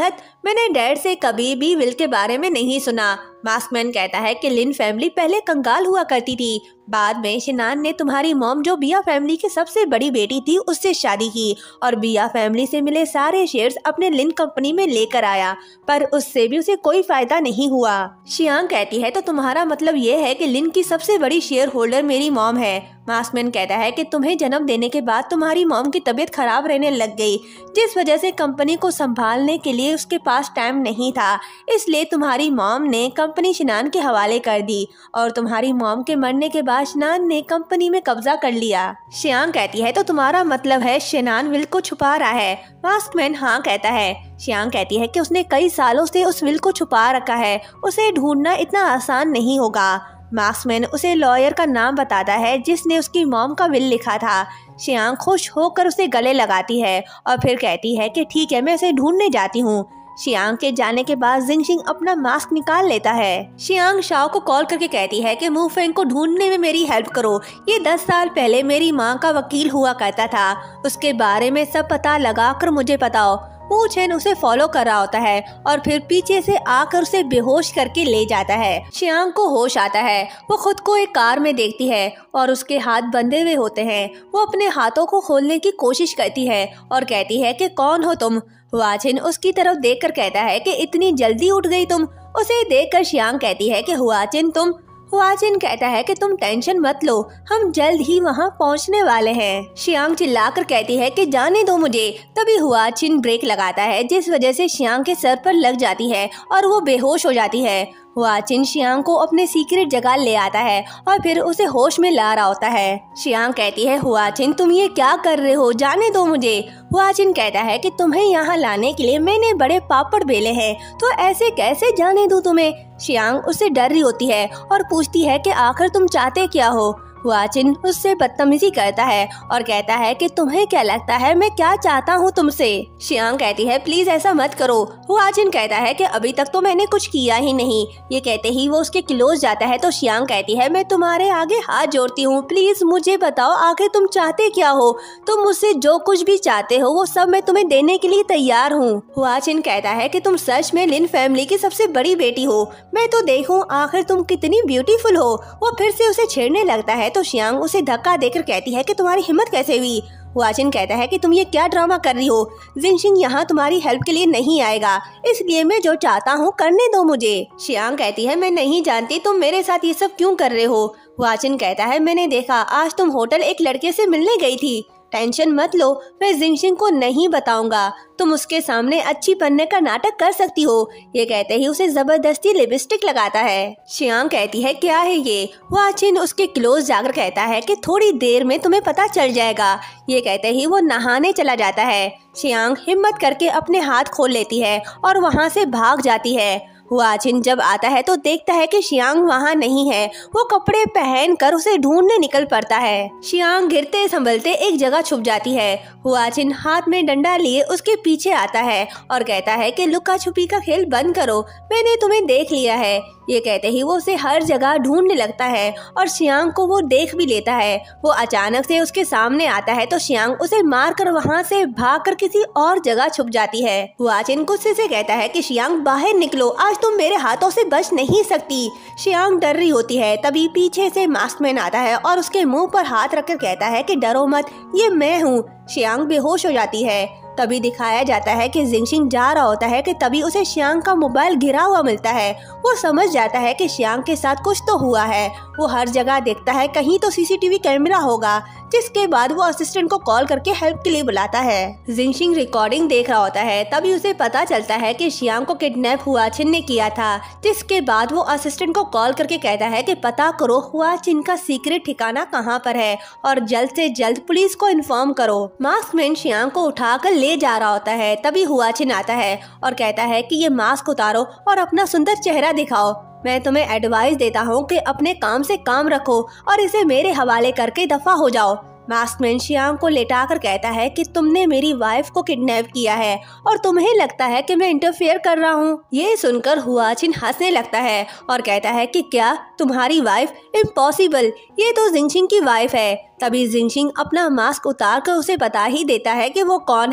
मैंने डैड से कभी भी विल के बारे में नहीं सुना। मास्कमैन कहता है कि लिन फैमिली पहले कंगाल हुआ करती थी। बाद में शिनान ने तुम्हारी मॉम जो बिया फैमिली की सबसे बड़ी बेटी थी उससे शादी की और बिया फैमिली से मिले सारे शेयर्स अपने लिन कंपनी में लेकर आया, पर उससे भी उसे कोई फायदा नहीं हुआ। शियांग कहती है तो तुम्हारा मतलब ये है कि लिन की सबसे बड़ी शेयर होल्डर मेरी मॉम है। मास्कमैन कहता है कि तुम्हें जन्म देने के बाद तुम्हारी मॉम की तबीयत खराब रहने लग गई, जिस वजह से कंपनी को संभालने के लिए उसके पास टाइम नहीं था, इसलिए तुम्हारी मॉम ने कंपनी शिनान के हवाले कर दी और तुम्हारी मॉम के मरने के बाद शिनान ने कंपनी में कब्जा कर लिया। शियांग कहती है तो तुम्हारा मतलब है शिनान विल को छुपा रहा है। मास्कमैन हाँ कहता है। शियांग कहती है कि उसने कई सालों से उस विल को छुपा रखा है, उसे ढूंढना इतना आसान नहीं होगा। मास्कमैन उसे लॉयर का नाम बताता है जिसने उसकी मॉम का विल लिखा था। शियांग खुश होकर उसे गले लगाती है और फिर कहती है कि ठीक है, मैं उसे ढूंढने जाती हूँ। शियांग के जाने के बाद जिंगशिंग अपना मास्क निकाल लेता है। शियांग शाओ को कॉल करके कहती है कि मू फेंग को ढूंढने में मेरी हेल्प करो, ये दस साल पहले मेरी माँ का वकील हुआ करता था, उसके बारे में सब पता लगा कर मुझे बताओ। वू चेन उसे फॉलो कर रहा होता है और फिर पीछे से आकर उसे बेहोश करके ले जाता है। शियांग को होश आता है, वो खुद को एक कार में देखती है और उसके हाथ बंधे हुए होते हैं। वो अपने हाथों को खोलने की कोशिश करती है और कहती है कि कौन हो तुम। हुआचिन उसकी तरफ देखकर कहता है कि इतनी जल्दी उठ गई तुम। उसे देखकर शियांग कहती है कि हुआचिन तुम। हुआचिन कहता है कि तुम टेंशन मत लो, हम जल्द ही वहाँ पहुँचने वाले हैं। शियांग चिल्लाकर कहती है कि जाने दो मुझे। तभी हुआचिन ब्रेक लगाता है जिस वजह से शियांग के सर पर लग जाती है और वो बेहोश हो जाती है। हुआचिन शियांग को अपने सीक्रेट जगह ले आता है और फिर उसे होश में ला रहा होता है। शियांग कहती है हुआचिन तुम ये क्या कर रहे हो, जाने दो मुझे। हुआचिन कहता है कि तुम्हें यहाँ लाने के लिए मैंने बड़े पापड़ बेले हैं, तो ऐसे कैसे जाने दूं तुम्हें। शियांग उससे डर रही होती है और पूछती है कि आखिर तुम चाहते क्या हो। हुआचिन उससे बदतमीजी करता है और कहता है कि तुम्हें क्या लगता है मैं क्या चाहता हूँ तुमसे। शियांग कहती है प्लीज ऐसा मत करो। हुआचिन कहता है कि अभी तक तो मैंने कुछ किया ही नहीं। ये कहते ही वो उसके क्लोज जाता है तो शियांग कहती है मैं तुम्हारे आगे हाथ जोड़ती हूँ, प्लीज मुझे बताओ आखिर तुम चाहते क्या हो। तुम मुझसे जो कुछ भी चाहते हो वो सब मैं तुम्हें देने के लिए तैयार हूँ। हुआचिन कहता है कि तुम सच में लिन फैमिली की सबसे बड़ी बेटी हो, मैं तो देखूं आखिर तुम कितनी ब्यूटीफुल हो। वो फिर से उसे छेड़ने लगता है तो शियांग उसे धक्का देकर कहती है कि तुम्हारी हिम्मत कैसे हुई। हुआचिन कहता है कि तुम ये क्या ड्रामा कर रही हो, जिनशिंग यहाँ तुम्हारी हेल्प के लिए नहीं आएगा, इसलिए मैं जो चाहता हूँ करने दो मुझे। शियांग कहती है मैं नहीं जानती तुम मेरे साथ ये सब क्यों कर रहे हो। हुआचिन कहता है मैंने देखा आज तुम होटल एक लड़के से मिलने गई थी। टेंशन मत लो, मैं जिंगशिंग को नहीं बताऊंगा, तुम उसके सामने अच्छी बनने का नाटक कर सकती हो। ये कहते ही उसे जबरदस्ती लिपस्टिक लगाता है। शियांग कहती है क्या है ये। हुआचिन उसके क्लोज जाकर कहता है कि थोड़ी देर में तुम्हें पता चल जाएगा। ये कहते ही वो नहाने चला जाता है। शियांग हिम्मत करके अपने हाथ खोल लेती है और वहाँ से भाग जाती है। हुआचिन जब आता है तो देखता है कि शियांग वहाँ नहीं है। वो कपड़े पहनकर उसे ढूंढने निकल पड़ता है। शियांग गिरते संभलते एक जगह छुप जाती है। हुआचिन हाथ में डंडा लिए उसके पीछे आता है और कहता है कि लुका छुपी का खेल बंद करो, मैंने तुम्हें देख लिया है। ये कहते ही वो उसे हर जगह ढूंढने लगता है और शियांग को वो देख भी लेता है। वो अचानक से उसके सामने आता है तो शियांग उसे मारकर वहाँ से भागकर किसी और जगह छुप जाती है। हुआचिन गुस्से से कहता है कि शियांग बाहर निकलो, आज तुम मेरे हाथों से बच नहीं सकती। शियांग डर रही होती है। तभी पीछे से मास्कमैन आता है और उसके मुंह पर हाथ रखकर कहता है कि डरो मत, ये मैं हूँ। शियांग बेहोश हो जाती है। तभी दिखाया जाता है कि जिंगशिंग जा रहा होता है कि तभी उसे शियांग का मोबाइल गिरा हुआ मिलता है। वो समझ जाता है कि शियांग के साथ कुछ तो हुआ है। वो हर जगह देखता है कहीं तो सीसीटीवी कैमरा होगा, जिसके बाद वो असिस्टेंट को कॉल करके हेल्प के लिए बुलाता है। जिंगशिंग रिकॉर्डिंग देख रहा होता है। तभी उसे पता चलता है कि शियांग को किडनैप हुआचिन ने किया था, जिसके बाद वो असिस्टेंट को कॉल करके कहता है कि पता करो हुआचिन का सीक्रेट ठिकाना कहाँ पर है और जल्द से जल्द पुलिस को इन्फॉर्म करो। मास्कमैन शियांग को उठाकर ले जा रहा होता है। तभी हुआचिन आता है और कहता है कि ये मास्क उतारो और अपना सुंदर चेहरा दिखाओ। मैं तुम्हें एडवाइस देता हूँ कि अपने काम से काम रखो और इसे मेरे हवाले करके दफा हो जाओ। मास्कमैन शियांग को लेटाकर कहता है कि तुमने मेरी वाइफ को किडनैप किया है और तुम्हें लगता है कि मैं इंटरफेयर कर रहा हूँ। ये सुनकर हुआचिन हंसने लगता है और कहता है कि क्या तुम्हारी वाइफ, इम्पॉसिबल, ये तो जिंगशिंग की वाइफ है। तभी जिंगशिंग अपना मास्क उतार कर उसे बता ही देता है कि वो कौन है।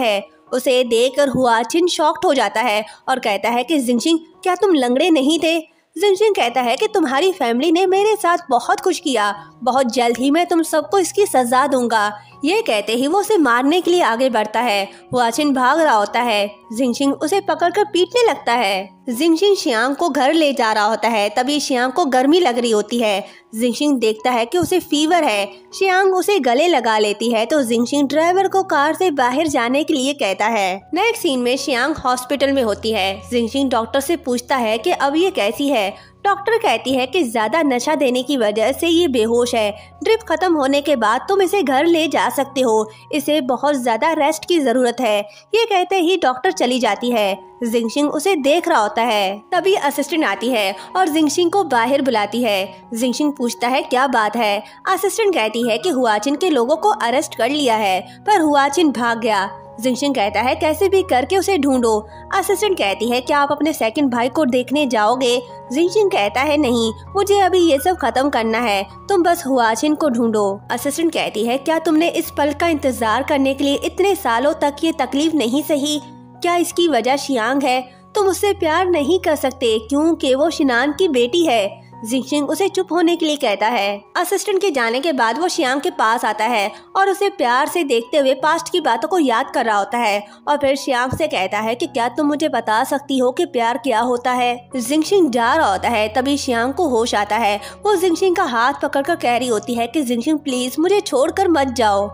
उसे देखकर हुआचिन शॉक्ड हो जाता है और कहता है कि जिंगशिंग, क्या तुम लंगड़े नहीं थे? जिंगशिंग कहता है कि तुम्हारी फैमिली ने मेरे साथ बहुत कुछ किया, बहुत जल्द ही मैं तुम सबको इसकी सजा दूंगा। ये कहते ही वो उसे मारने के लिए आगे बढ़ता है। हुआचिन भाग रहा होता है। जिंगशिंग उसे पकड़कर पीटने लगता है। जिंगशिंग शियांग को घर ले जा रहा होता है। तभी शियांग को गर्मी लग रही होती है। जिंगशिंग देखता है कि उसे फीवर है। शियांग उसे गले लगा लेती है तो जिंगशिंग ड्राइवर को कार से बाहर जाने के लिए कहता है। नेक्स्ट सीन में शियांग हॉस्पिटल में होती है। जिंगशिंग डॉक्टर से पूछता है कि अब ये कैसी है। डॉक्टर कहती है कि ज्यादा नशा देने की वजह से ये बेहोश है। ड्रिप खत्म होने के बाद तुम इसे घर ले जा सकते हो, इसे बहुत ज्यादा रेस्ट की जरूरत है। ये कहते ही डॉक्टर चली जाती है। जिंगशिंग उसे देख रहा होता है। तभी असिस्टेंट आती है और जिंगशिंग को बाहर बुलाती है। जिंगशिंग पूछता है क्या बात है। असिस्टेंट कहती है कि हुआचिन के लोगों को अरेस्ट कर लिया है, पर हुआचिन भाग गया। जिंगशिंग कहता है कैसे भी करके उसे ढूंढो। असिस्टेंट कहती है क्या आप अपने सेकंड भाई को देखने जाओगे? जिंगशिंग कहता है नहीं, मुझे अभी ये सब खत्म करना है, तुम बस हुआचिन को ढूंढो। असिस्टेंट कहती है क्या तुमने इस पल का इंतजार करने के लिए इतने सालों तक ये तकलीफ नहीं सही? क्या इसकी वजह शियांग है? तुम उससे प्यार नहीं कर सकते क्योंकि वो शिनान की बेटी है। जिंगशिंग उसे चुप होने के लिए कहता है। असिस्टेंट के जाने के बाद वो शियांग के पास आता है और उसे प्यार से देखते हुए पास्ट की बातों को याद कर रहा होता है और फिर शियांग से कहता है कि क्या तुम मुझे बता सकती हो कि प्यार क्या होता है? जिंगशिंग जा रहा होता है। तभी शियांग को होश आता है। वो जिंगशिंग का हाथ पकड़कर कह रही होती है कि जिंगशिंग प्लीज मुझे छोड़कर मत जाओ।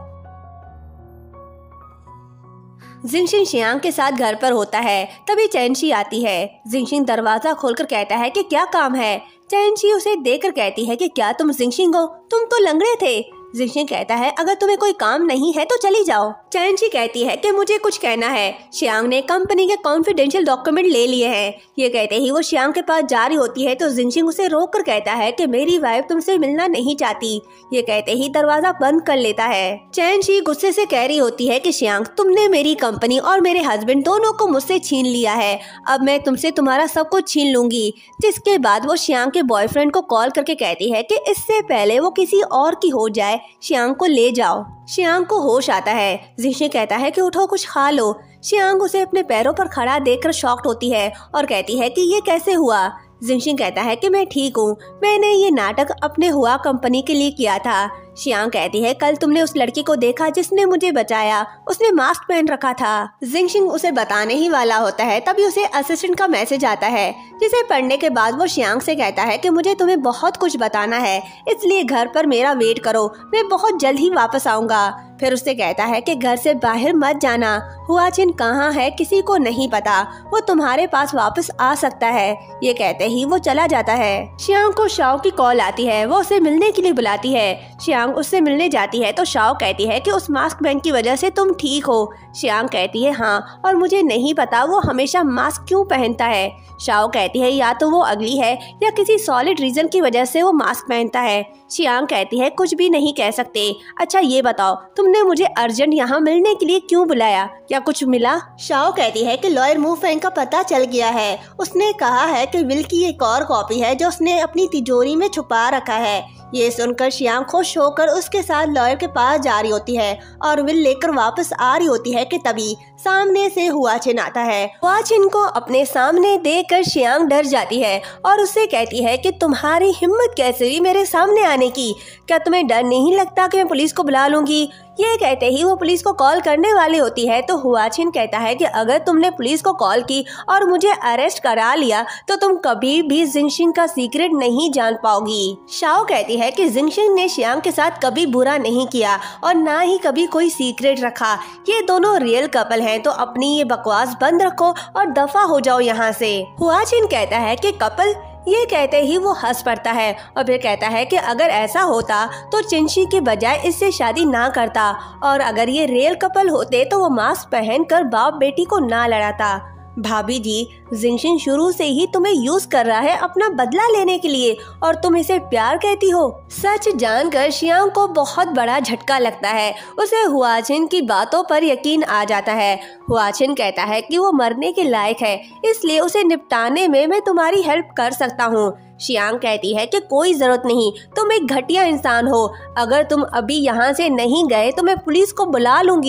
जिंगशिंग शियांग के साथ घर पर होता है। तभी चैनशी आती है। जिंगशिंग दरवाजा खोलकर कहता है कि क्या काम है। चैनशी उसे देखकर कहती है कि क्या तुम जिंगशिंग हो? तुम तो लंगड़े थे। जिंगशिंग कहता है अगर तुम्हें कोई काम नहीं है तो चली जाओ। चैनशी कहती है कि मुझे कुछ कहना है। शियांग ने कंपनी के कॉन्फिडेंशियल डॉक्यूमेंट ले लिए हैं। ये कहते ही वो शियांग के पास जा रही होती है तो जिंगशिंग उसे रोक कर कहता है कि मेरी वाइफ तुमसे मिलना नहीं चाहती। ये कहते ही दरवाजा बंद कर लेता है। चैनशी गुस्से से कह रही होती है कि शियांग, तुमने मेरी कंपनी और मेरे हस्बैंड दोनों को मुझसे छीन लिया है, अब मैं तुमसे तुम्हारा सब कुछ छीन लूंगी। जिसके बाद वो शियांग के बॉयफ्रेंड को कॉल करके कहती है कि इससे पहले वो किसी और की हो जाए, शियांग को ले जाओ। शियांग को होश आता है। जिंगशिंग कहता है कि उठो कुछ खा लो। शियांग उसे अपने पैरों पर खड़ा देखकर शॉक्ड होती है और कहती है कि ये कैसे हुआ। जिंगशिंग कहता है कि मैं ठीक हूँ, मैंने ये नाटक अपने हुआ कंपनी के लिए किया था। शियांग कहती है कल तुमने उस लड़की को देखा जिसने मुझे बचाया, उसने मास्क पहन रखा था। जिंगशिंग उसे बताने ही वाला होता है तभी उसे असिस्टेंट का मैसेज आता है, जिसे पढ़ने के बाद वो शियांग से कहता है कि मुझे तुम्हें बहुत कुछ बताना है, इसलिए घर पर मेरा वेट करो, मैं बहुत जल्द ही वापस आऊंगा। फिर उससे कहता है कि घर से बाहर मत जाना, हुआचिन कहाँ है किसी को नहीं पता, वो तुम्हारे पास वापस आ सकता है। ये कहते ही वो चला जाता है। शियांग को शाओ की कॉल आती है, वो उसे मिलने के लिए बुलाती है। शियांग उससे मिलने जाती है तो शाओ कहती है कि उस मास्क बैन की वजह से तुम ठीक हो। शियांग कहती है हाँ, और मुझे नहीं पता वो हमेशा मास्क क्यों पहनता है। शाओ कहती है या तो वो अगली है या किसी सॉलिड रीजन की वजह से वो मास्क पहनता है। शियांग कहती है कुछ भी नहीं कह सकते। अच्छा ये बताओ तुमने मुझे अर्जेंट यहाँ मिलने के लिए क्यों बुलाया, क्या कुछ मिला? शाओ कहती है कि लॉयर मू फेंग का पता चल गया है, उसने कहा है कि विल की एक और कॉपी है जो उसने अपनी तिजोरी में छुपा रखा है। ये सुनकर शियांग खुश होकर उसके साथ लॉयर के पास जा रही होती है और विल लेकर वापस आ रही होती है कि तभी सामने से हुआचिन आता है। हुआचिन को अपने सामने देखकर शियांग डर जाती है और उससे कहती है कि तुम्हारी हिम्मत कैसे हुई मेरे सामने आने की, क्या तुम्हें डर नहीं लगता कि मैं पुलिस को बुला लूंगी? ये कहते ही वो पुलिस को कॉल करने वाली होती है तो हुआचिन कहता है कि अगर तुमने पुलिस को कॉल की और मुझे अरेस्ट करा लिया तो तुम कभी भी जिंगशिंग का सीक्रेट नहीं जान पाओगी। शाओ कहती है कि जिंगशिंग ने शियांग के साथ कभी बुरा नहीं किया और ना ही कभी कोई सीक्रेट रखा, ये दोनों रियल कपल हैं, तो अपनी ये बकवास बंद रखो और दफा हो जाओ यहाँ से। हुआचिन कहता है कि कपल, ये कहते ही वो हंस पड़ता है और फिर कहता है कि अगर ऐसा होता तो चिंशी के बजाय इससे शादी ना करता, और अगर ये रियल कपल होते तो वो मास्क पहनकर बाप बेटी को ना लड़ाता। भाभी जी, जिंगशिंग शुरू से ही तुम्हें यूज कर रहा है अपना बदला लेने के लिए और तुम इसे प्यार कहती हो। सच जानकर शियांग को बहुत बड़ा झटका लगता है, उसे हुआचिन की बातों पर यकीन आ जाता है। हुआचिन कहता है कि वो मरने के लायक है, इसलिए उसे निपटाने में मैं तुम्हारी हेल्प कर सकता हूँ। शियांग कहती है कि कोई जरूरत नहीं, तुम एक घटिया इंसान हो, अगर तुम अभी यहाँ से नहीं गए तो मैं पुलिस को बुला लूंगी।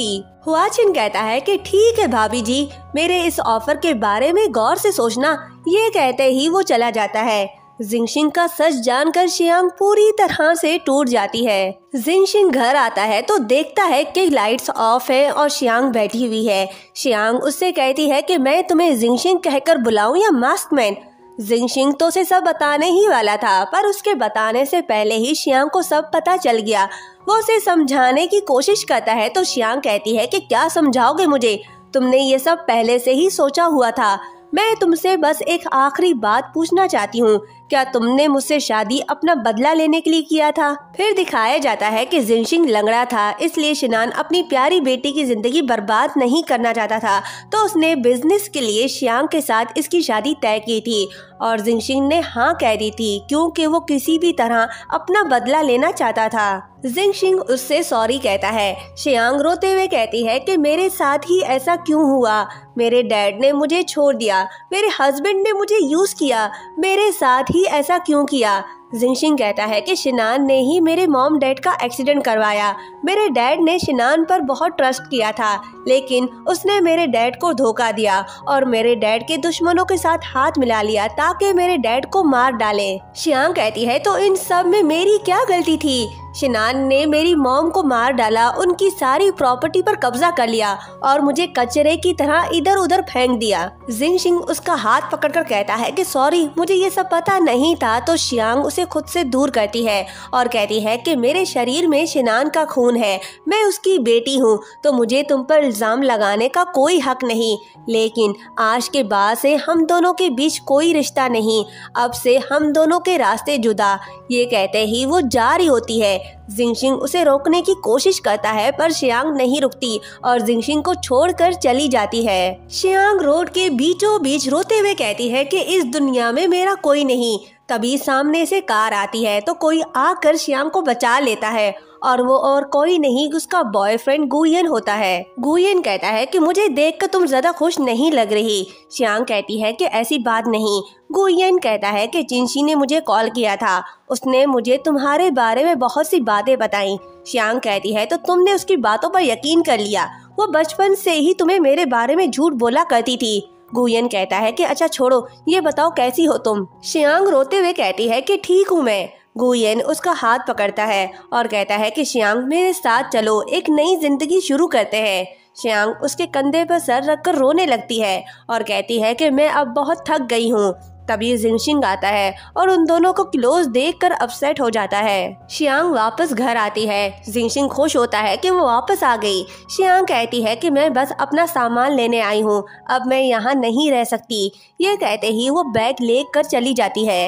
हुआचिन कहता है कि ठीक है भाभी जी, मेरे इस ऑफर के बारे में गौर से सोचना। ये कहते ही वो चला जाता है। जिंगशिंग का सच जानकर शियांग पूरी तरह से टूट जाती है। जिंगशिंग घर आता है तो देखता है कि लाइट्स ऑफ है और शियांग बैठी हुई है। शियांग उससे कहती है कि मैं तुम्हें जिंगशिंग कहकर बुलाऊं या मास्कमैन। जिंगशिंग तो उसे सब बताने ही वाला था, पर उसके बताने से पहले ही शियांग को सब पता चल गया। वो उसे समझाने की कोशिश करता है तो शियांग कहती है कि क्या समझाओगे मुझे, तुमने ये सब पहले से ही सोचा हुआ था। मैं तुमसे बस एक आखिरी बात पूछना चाहती हूँ, क्या तुमने मुझसे शादी अपना बदला लेने के लिए किया था? फिर दिखाया जाता है कि जिंगशिंग लंगड़ा था, इसलिए शिनान अपनी प्यारी बेटी की जिंदगी बर्बाद नहीं करना चाहता था, तो उसने बिजनेस के लिए शियांग के साथ इसकी शादी तय की थी और जिंगशिंग ने हाँ कह दी थी क्योंकि वो किसी भी तरह अपना बदला लेना चाहता था। जिंगशिंग उससे सॉरी कहता है। शियांग रोते हुए कहती है कि मेरे साथ ही ऐसा क्यों हुआ, मेरे डैड ने मुझे छोड़ दिया, मेरे हस्बैंड ने मुझे यूज किया, मेरे साथ ही ऐसा क्यों किया। जिंगशिंग कहता है कि शिनान ने ही मेरे मॉम डैड का एक्सीडेंट करवाया। मेरे डैड ने शिनान पर बहुत ट्रस्ट किया था, लेकिन उसने मेरे डैड को धोखा दिया और मेरे डैड के दुश्मनों के साथ हाथ मिला लिया ताकि मेरे डैड को मार डाले। शियांग कहती है तो इन सब में मेरी क्या गलती थी? शिनान ने मेरी मॉम को मार डाला, उनकी सारी प्रॉपर्टी पर कब्जा कर लिया और मुझे कचरे की तरह इधर उधर फेंक दिया। जिंगशिंग उसका हाथ पकड़कर कहता है कि सॉरी, मुझे ये सब पता नहीं था। तो शियांग उसे खुद से दूर करती है और कहती है कि मेरे शरीर में शिनान का खून है, मैं उसकी बेटी हूँ, तो मुझे तुम पर इल्जाम लगाने का कोई हक नहीं। लेकिन आज के बाद से हम दोनों के बीच कोई रिश्ता नहीं, अब से हम दोनों के रास्ते जुदा। ये कहते ही वो जा रही होती है। जिंगशिंग उसे रोकने की कोशिश करता है पर शियांग नहीं रुकती और जिंगशिंग को छोड़कर चली जाती है। शियांग रोड के बीचों बीच रोते हुए कहती है कि इस दुनिया में मेरा कोई नहीं। तभी सामने से कार आती है तो कोई आकर शियांग को बचा लेता है और वो और कोई नहीं उसका बॉयफ्रेंड गुयन होता है। गुयन कहता है कि मुझे देखकर तुम ज्यादा खुश नहीं लग रही। शियांग कहती है कि ऐसी बात नहीं। गुयन कहता है कि जिंगशी ने मुझे कॉल किया था, उसने मुझे तुम्हारे बारे में बहुत सी बातें बताई। शियांग कहती है तो तुमने उसकी बातों पर यकीन कर लिया, वो बचपन से ही तुम्हें मेरे बारे में झूठ बोला करती थी। गुयन कहता है कि अच्छा छोड़ो, ये बताओ कैसी हो तुम? शियांग रोते हुए कहती है कि ठीक हूँ मैं। गुयन उसका हाथ पकड़ता है और कहता है कि शियांग मेरे साथ चलो, एक नई जिंदगी शुरू करते हैं। शियांग उसके कंधे पर सर रखकर रोने लगती है और कहती है कि मैं अब बहुत थक गई हूँ। तभी जिंगशिंग आता है और उन दोनों को क्लोज देखकर अपसेट हो जाता है। शियांग वापस घर आती है। जिंगशिंग खुश होता है कि वो वापस आ गई। शियांग कहती है कि मैं बस अपना सामान लेने आई हूँ, अब मैं यहाँ नहीं रह सकती। ये कहते ही वो बैग लेकर चली जाती है।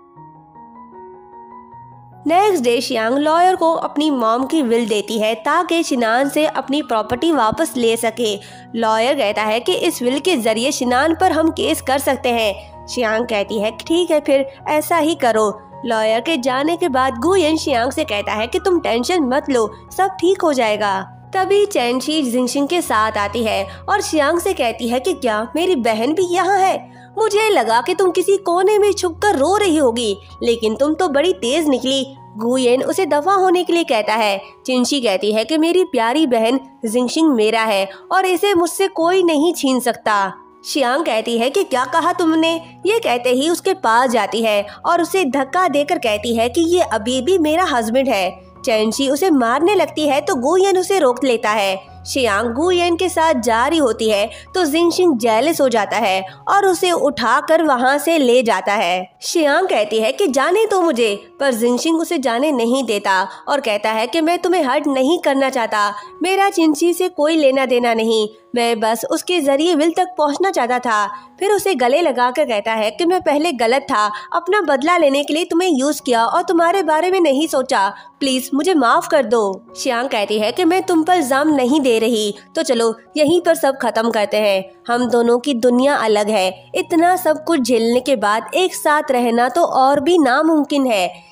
नेक्स्ट डे शियांग लॉयर को अपनी मॉम की विल देती है ताकि शिनान से अपनी प्रॉपर्टी वापस ले सके। लॉयर कहता है कि इस विल के जरिए शिनान पर हम केस कर सकते हैं। शियांग कहती है ठीक है, फिर ऐसा ही करो। लॉयर के जाने के बाद गुयन शियांग से कहता है कि तुम टेंशन मत लो, सब ठीक हो जाएगा। तभी चैनशी जिंगशिंग के साथ आती है और शियांग से कहती है कि क्या मेरी बहन भी यहाँ है? मुझे लगा कि तुम किसी कोने में छुपकर रो रही होगी, लेकिन तुम तो बड़ी तेज निकली। गुयन उसे दफा होने के लिए कहता है। चिंशी कहती है कि मेरी प्यारी बहन जिंगशिंग मेरा है और इसे मुझसे कोई नहीं छीन सकता। शियांग कहती है कि क्या कहा तुमने? ये कहते ही उसके पास जाती है और उसे धक्का देकर कहती है कि ये अभी भी मेरा हस्बैंड है। चैनशी उसे मारने लगती है तो गुयन उसे रोक लेता है। शियांग गुयन के साथ जा रही होती है तो जिंगशिंग जेलस हो जाता है और उसे उठाकर वहां से ले जाता है। शियांग कहती है कि जाने दो मुझे, पर जिंगशिंग उसे जाने नहीं देता और कहता है कि मैं तुम्हें हर्ट नहीं करना चाहता, मेरा चिंची से कोई लेना देना नहीं, मैं बस उसके जरिए विल तक पहुंचना चाहता था। फिर उसे गले लगाकर कहता है कि मैं पहले गलत था, अपना बदला लेने के लिए तुम्हें यूज किया और तुम्हारे बारे में नहीं सोचा, प्लीज मुझे माफ कर दो। शियांग कहती है कि मैं तुम पर इल्जाम नहीं दे रही, तो चलो यहीं पर सब खत्म करते हैं, हम दोनों की दुनिया अलग है। इतना सब कुछ झेलने के बाद एक साथ रहना तो और भी नामुमकिन है।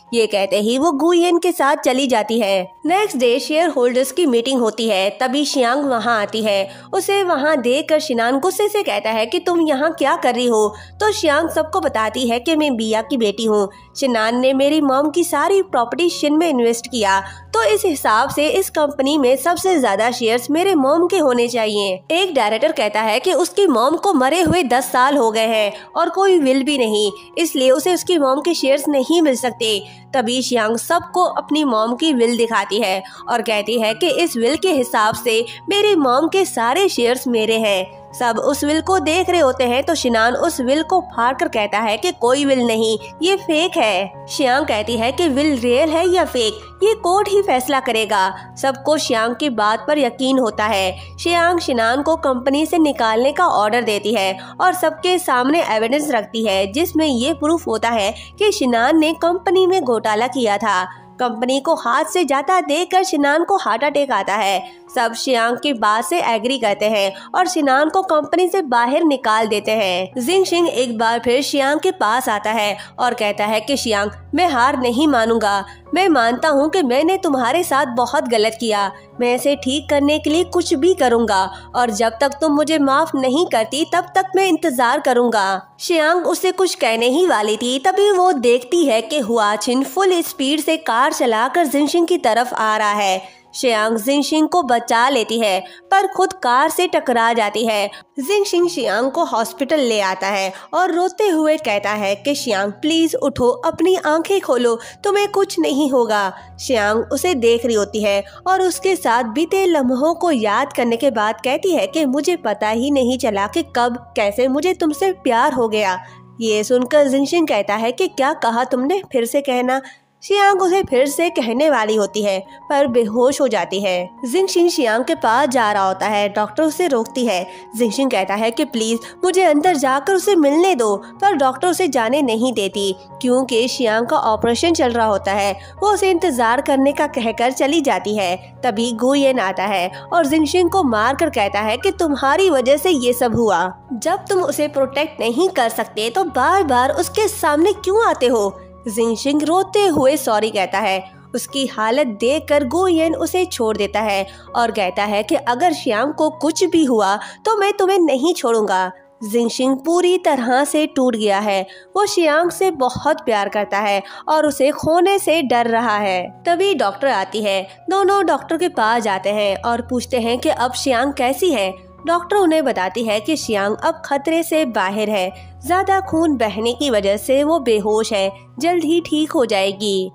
ये कहते ही वो गुयेन के साथ चली जाती है। नेक्स्ट डे शेयर होल्डर्स की मीटिंग होती है, तभी शियांग वहाँ आती है। उसे वहाँ देखकर शिनान गुस्से से कहता है कि तुम यहाँ क्या कर रही हो। तो शियांग सबको बताती है कि मैं बिया की बेटी हूँ। शिनान ने मेरी मॉम की सारी प्रॉपर्टी शिन में इन्वेस्ट किया, तो इस हिसाब से इस कंपनी में सबसे ज्यादा शेयर्स मेरे मॉम के होने चाहिए। एक डायरेक्टर कहता है कि उसकी मॉम को मरे हुए दस साल हो गए हैं और कोई विल भी नहीं, इसलिए उसे उसकी मॉम के शेयर्स नहीं मिल सकते। तभी शियांग सबको अपनी मॉम की विल दिखाती है और कहती है कि इस विल के हिसाब से मेरी मॉम के सारे शेयर्स मेरे हैं। सब उस विल को देख रहे होते हैं तो शिनान उस विल को फाड़ कर कहता है कि कोई विल नहीं, ये फेक है। शियांग कहती है कि विल रियल है या फेक, ये कोर्ट ही फैसला करेगा। सबको शियांग की बात पर यकीन होता है। शियांग शिनान को कंपनी से निकालने का ऑर्डर देती है और सबके सामने एविडेंस रखती है, जिसमें ये प्रूफ होता है कि शिनान ने कंपनी में घोटाला किया था। कंपनी को हाथ से जाता देखकर शिनान को हार्ट अटैक आता है। सब शियांग की बात से एग्री करते हैं और शिनान को कंपनी से बाहर निकाल देते हैं। जिंगशिंग एक बार फिर शियांग के पास आता है और कहता है कि शियांग, मैं हार नहीं मानूंगा। मैं मानता हूँ कि मैंने तुम्हारे साथ बहुत गलत किया। मैं इसे ठीक करने के लिए कुछ भी करूँगा और जब तक तुम मुझे माफ नहीं करती तब तक मैं इंतजार करूँगा। शियांग उसे कुछ कहने ही वाली थी, तभी वो देखती है कि हुआचिन फुल स्पीड से कार चलाकर जिंगशिंग की तरफ आ रहा है। शियांग जिंगशिंग को बचा लेती है पर खुद कार से टकरा जाती है। जिंगशिंग शियांग को हॉस्पिटल ले आता है और रोते हुए कहता है कि शियांग प्लीज उठो, अपनी आंखें खोलो, तुम्हें कुछ नहीं होगा। शियांग उसे देख रही होती है और उसके साथ बीते लम्हों को याद करने के बाद कहती है कि मुझे पता ही नहीं चला कि कब कैसे मुझे तुमसे प्यार हो गया। ये सुनकर जिंगशिंग कहता है कि क्या कहा तुमने, फिर से कहना। शियांग उसे फिर से कहने वाली होती है पर बेहोश हो जाती है। जिंगशिंग शियांग के पास जा रहा होता है, डॉक्टर उसे रोकती है। जिंगशिंग कहता है कि प्लीज मुझे अंदर जाकर उसे मिलने दो, पर डॉक्टर उसे जाने नहीं देती क्योंकि शियांग का ऑपरेशन चल रहा होता है। वो उसे इंतजार करने का कहकर चली जाती है। तभी गुयेन आता है और जिंगशिंग को मार कर कहता है कि तुम्हारी वजह से ये सब हुआ। जब तुम उसे प्रोटेक्ट नहीं कर सकते तो बार बार उसके सामने क्यों आते हो। जिंगशिंग रोते हुए सॉरी कहता है। उसकी हालत देखकर गुयेन उसे छोड़ देता है और कहता है कि अगर शियांग को कुछ भी हुआ तो मैं तुम्हें नहीं छोड़ूंगा। जिंगशिंग पूरी तरह से टूट गया है। वो शियांग से बहुत प्यार करता है और उसे खोने से डर रहा है। तभी डॉक्टर आती है। दोनों डॉक्टर के पास जाते हैं और पूछते हैं कि अब शियांग कैसी है। डॉक्टर उन्हें बताती है कि शियांग अब खतरे से बाहर है। ज्यादा खून बहने की वजह से वो बेहोश है, जल्द ही ठीक हो जाएगी।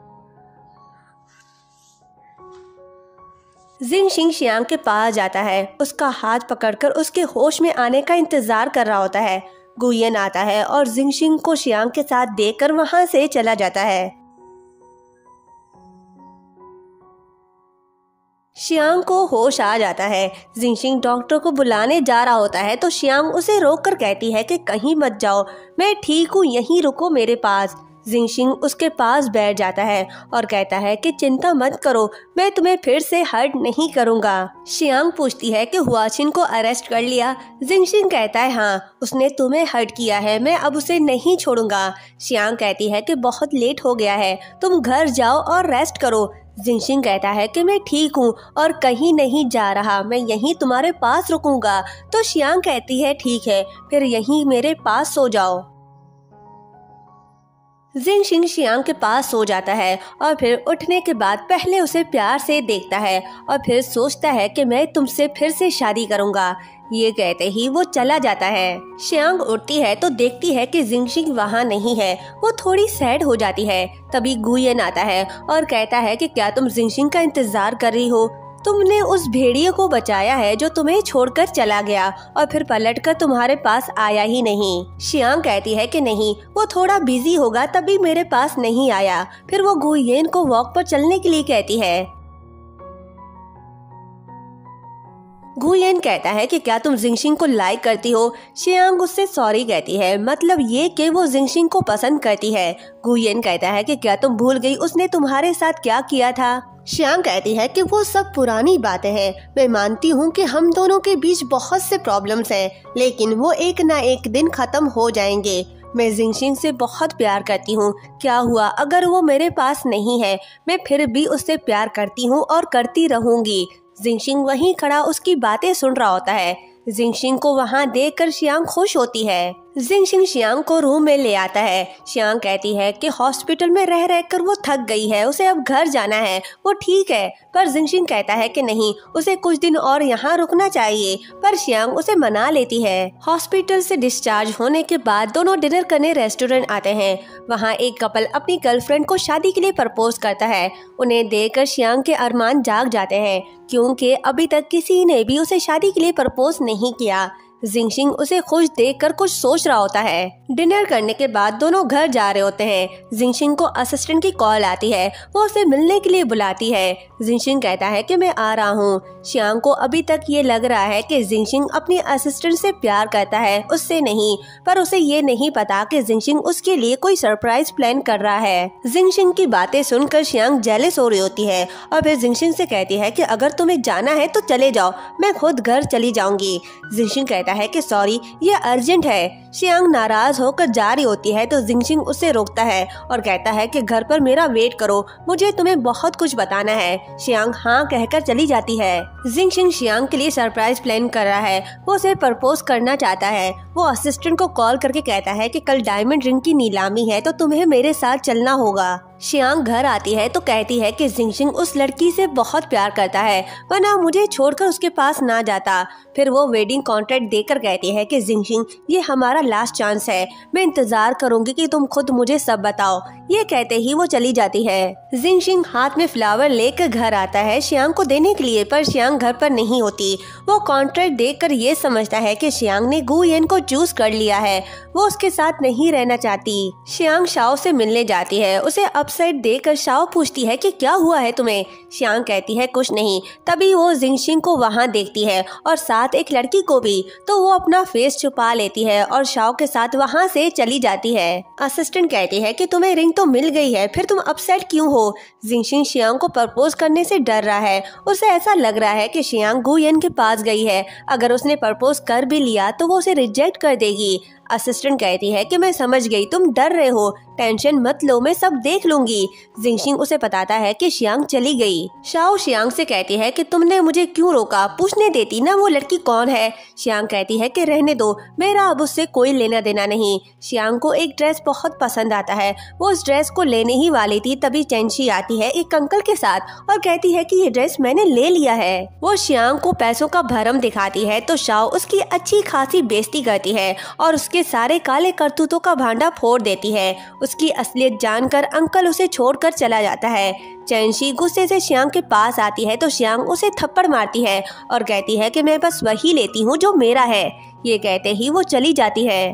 जिंगशिंग शियांग के पास जाता है, उसका हाथ पकड़कर उसके होश में आने का इंतजार कर रहा होता है। गुयेन आता है और जिंगशिंग को शियांग के साथ देखकर वहां से चला जाता है। शियांग को होश आ जाता है। जिंगशिंग डॉक्टर को बुलाने जा रहा होता है तो शियांग उसे रोककर कहती है कि कहीं मत जाओ, मैं ठीक हूँ, यहीं रुको मेरे पास। जिंगशिंग उसके पास बैठ जाता है और कहता है कि चिंता मत करो, मैं तुम्हें फिर से हर्ट नहीं करूँगा। शियांग पूछती है कि हुआचिन को अरेस्ट कर लिया। जिंगशिंग कहता है हाँ, उसने तुम्हें हर्ट किया है, मैं अब उसे नहीं छोड़ूंगा। शियांग कहती है कि बहुत लेट हो गया है, तुम घर जाओ और रेस्ट करो। जिंगशिंग कहता है कि मैं ठीक हूँ और कहीं नहीं जा रहा, मैं यहीं तुम्हारे पास रुकूंगा। तो शियांग कहती है ठीक है, फिर यहीं मेरे पास सो जाओ। जिंगशिंग शियांग के पास सो जाता है और फिर उठने के बाद पहले उसे प्यार से देखता है और फिर सोचता है कि मैं तुमसे फिर से शादी करूंगा। ये कहते ही वो चला जाता है। शियांग उठती है तो देखती है कि जिंगशिंग वहाँ नहीं है। वो थोड़ी सैड हो जाती है। तभी गुयेन आता है और कहता है कि क्या तुम जिंगशिंग का इंतजार कर रही हो? तुमने उस भेड़िए को बचाया है जो तुम्हें छोड़कर चला गया और फिर पलटकर तुम्हारे पास आया ही नहीं। शियांग कहती है कि नहीं, वो थोड़ा बिजी होगा तभी मेरे पास नहीं आया। फिर वो गुयेन को वॉक पर चलने के लिए कहती है। गुयेन कहता है कि क्या तुम जिंगशिंग को लाइक करती हो? शियांग उससे सॉरी कहती है, मतलब ये कि वो जिंगशिंग को पसंद करती है। गुयेन कहता है कि क्या तुम भूल गई उसने तुम्हारे साथ क्या किया था? शियांग कहती है कि वो सब पुरानी बातें हैं। मैं मानती हूँ कि हम दोनों के बीच बहुत से प्रॉब्लम्स हैं, लेकिन वो एक ना एक दिन खत्म हो जाएंगे। मैं जिंगशिंग से बहुत प्यार करती हूँ। क्या हुआ अगर वो मेरे पास नहीं है? मैं फिर भी उससे प्यार करती हूँ और करती रहूंगी। जिंगशिंग वहीं खड़ा उसकी बातें सुन रहा होता है। जिंगशिंग को वहाँ देखकर शियांग खुश होती है। जिंगशिंग शियांग को रूम में ले आता है। शियांग कहती है कि हॉस्पिटल में रह रहकर वो थक गई है, उसे अब घर जाना है। वो ठीक है, पर जिंगशिंग कहता है कि नहीं, उसे कुछ दिन और यहाँ रुकना चाहिए, पर शियांग उसे मना लेती है। हॉस्पिटल से डिस्चार्ज होने के बाद दोनों डिनर करने रेस्टोरेंट आते हैं। वहाँ एक कपल अपनी गर्लफ्रेंड को शादी के लिए प्रपोज करता है। उन्हें देखकर शियांग के अरमान जाग जाते हैं, क्योंकि अभी तक किसी ने भी उसे शादी के लिए प्रपोज नहीं किया। जिंगशिंग उसे खुश देखकर कुछ सोच रहा होता है। डिनर करने के बाद दोनों घर जा रहे होते हैं। जिंगशिंग को असिस्टेंट की कॉल आती है, वो उसे मिलने के लिए बुलाती है। जिंगशिंग कहता है कि मैं आ रहा हूँ। शियांग को अभी तक ये लग रहा है कि जिंगशिंग अपनी असिस्टेंट से प्यार करता है, उससे नहीं, पर उसे ये नहीं पता कि जिंगशिंग उसके लिए कोई सरप्राइज प्लान कर रहा है। जिंगशिंग की बातें सुनकर शियांग जेलस हो रही होती है और फिर जिंगशिंग से कहती है कि अगर तुम्हें जाना है तो चले जाओ, मैं खुद घर चली जाऊंगी। जिंगशिंग कहता है कि सॉरी, ये अर्जेंट है। शियांग नाराज होकर जा रही होती है तो जिंगशिंग उसे रोकता है और कहता है कि घर पर मेरा वेट करो, मुझे तुम्हें बहुत कुछ बताना है। शियांग हाँ कहकर चली जाती है। जिंगशिंग शियांग के लिए सरप्राइज प्लान कर रहा है, वो उसे प्रपोज करना चाहता है। वो असिस्टेंट को कॉल करके कहता है कि कल डायमंड रिंग की नीलामी है, तो तुम्हें मेरे साथ चलना होगा। शियांग घर आती है तो कहती है कि जिंगशिंग उस लड़की से बहुत प्यार करता है, वरना मुझे छोड़कर उसके पास ना जाता। फिर वो वेडिंग कॉन्ट्रैक्ट देकर कहती है कि जिंगशिंग, ये हमारा लास्ट चांस है, मैं इंतजार करूंगी कि तुम खुद मुझे सब बताओ। ये कहते ही वो चली जाती है। जिंगशिंग हाथ में फ्लावर लेकर घर आता है शियांग को देने के लिए, पर शियांग घर पर नहीं होती। वो कॉन्ट्रैक्ट देखकर ये समझता है कि शियांग ने गुयेन को चूज कर लिया है, वो उसके साथ नहीं रहना चाहती। शियांग शाओ से मिलने जाती है। उसे अपसेट देखकर शाओ पूछती है कि क्या हुआ है तुम्हें? शियांग कहती है कुछ नहीं। तभी वो जिंगशिंग को वहाँ देखती है और साथ एक लड़की को भी, तो वो अपना फेस छुपा लेती है और शाओ के साथ वहाँ से चली जाती है। असिस्टेंट कहती है कि तुम्हें रिंग तो मिल गई है, फिर तुम अपसेट क्यों हो? जिंगशिंग शियांग को प्रपोज करने से डर रहा है। उसे ऐसा लग रहा है कि शियांग गुयेन के पास गई है, अगर उसने प्रपोज कर भी लिया तो वो उसे रिजेक्ट कर देगी। असिस्टेंट कहती है कि मैं समझ गई, तुम डर रहे हो, टेंशन मत लो, मैं सब देख लूंगी। जिंगशिंग उसे बताता है कि शियांग चली गई। शाओ शियांग से कहती है कि तुमने मुझे क्यों रोका, पूछने देती ना वो लड़की कौन है। शियांग कहती है कि रहने दो, मेरा अब उससे कोई लेना देना नहीं। शियांग को एक ड्रेस बहुत पसंद आता है, वो उस ड्रेस को लेने ही वाली थी, तभी चेंशी आती है एक अंकल के साथ और कहती है कि ये ड्रेस मैंने ले लिया है। वो शियांग को पैसों का भरम दिखाती है तो शाओ उसकी अच्छी खासी बेइज्जती करती है और उसके सारे काले करतूतों का भांडा फोड़ देती है। उसकी असलियत जानकर अंकल उसे छोड़कर चला जाता है। चेंशी गुस्से से शियांग के पास आती है तो शियांग उसे थप्पड़ मारती है और कहती है कि मैं बस वही लेती हूँ जो मेरा है। ये कहते ही वो चली जाती है।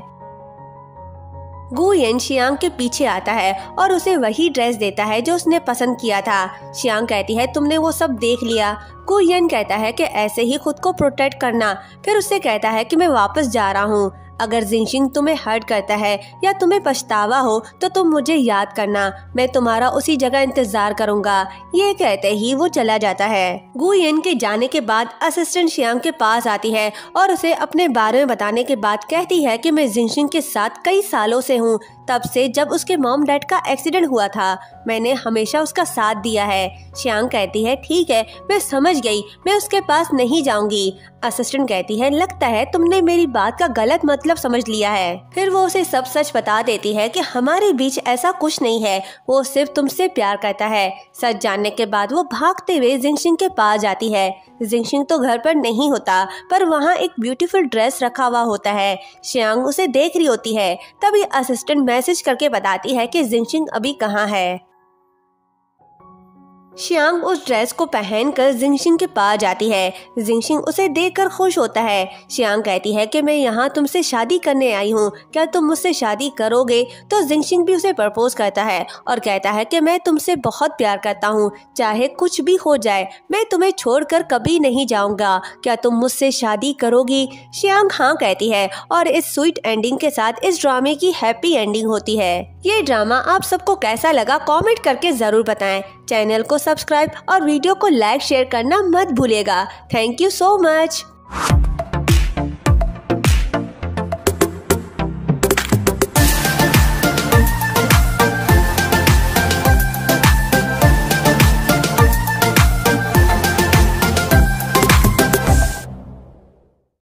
गुयेन शियांग के पीछे आता है और उसे वही ड्रेस देता है जो उसने पसंद किया था। शियांग कहती है तुमने वो सब देख लिया। गुयेन कहता है कि ऐसे ही खुद को प्रोटेक्ट करना। फिर उससे कहता है कि मैं वापस जा रहा हूँ, अगर जिंगशिंग तुम्हें हर्ट करता है या तुम्हें पछतावा हो तो तुम मुझे याद करना, मैं तुम्हारा उसी जगह इंतजार करूंगा। ये कहते ही वो चला जाता है। गुयेन के जाने के बाद असिस्टेंट शियांग के पास आती है और उसे अपने बारे में बताने के बाद कहती है कि मैं जिंगशिंग के साथ कई सालों से हूँ, तब से जब उसके मॉम डैड का एक्सीडेंट हुआ था, मैंने हमेशा उसका साथ दिया है। शियांग कहती है ठीक है, मैं समझ गई, मैं उसके पास नहीं जाऊंगी। असिस्टेंट कहती है लगता है तुमने मेरी बात का गलत मतलब समझ लिया है। फिर वो उसे सब सच बता देती है कि हमारे बीच ऐसा कुछ नहीं है, वो सिर्फ तुमसे प्यार करता है। सच जानने के बाद वो भागते हुए जिंगशिंग के पास जाती है। जिंगशिंग तो घर पर नहीं होता, पर वहाँ एक ब्यूटीफुल ड्रेस रखा हुआ होता है। शियांग उसे देख रही होती है, तभी असिस्टेंट मैसेज करके बताती है कि जिंगशिंग अभी कहाँ है। शियांग उस ड्रेस को पहनकर जिंगशिंग के पास जाती है। जिंगशिंग उसे देखकर खुश होता है। शियांग कहती है कि मैं यहाँ तुमसे शादी करने आई हूँ, क्या तुम मुझसे शादी करोगे? तो जिंगशिंग भी उसे प्रपोज करता है और कहता है कि मैं तुमसे बहुत प्यार करता हूँ, चाहे कुछ भी हो जाए मैं तुम्हें छोड़कर कभी नहीं जाऊँगा, क्या तुम मुझसे शादी करोगी? शियांग हाँ कहती है और इस स्वीट एंडिंग के साथ इस ड्रामे की हैप्पी एंडिंग होती है। ये ड्रामा आप सबको कैसा लगा कमेंट करके जरूर बताएं। चैनल को सब्सक्राइब और वीडियो को लाइक शेयर करना मत भूलिएगा। Thank you so much.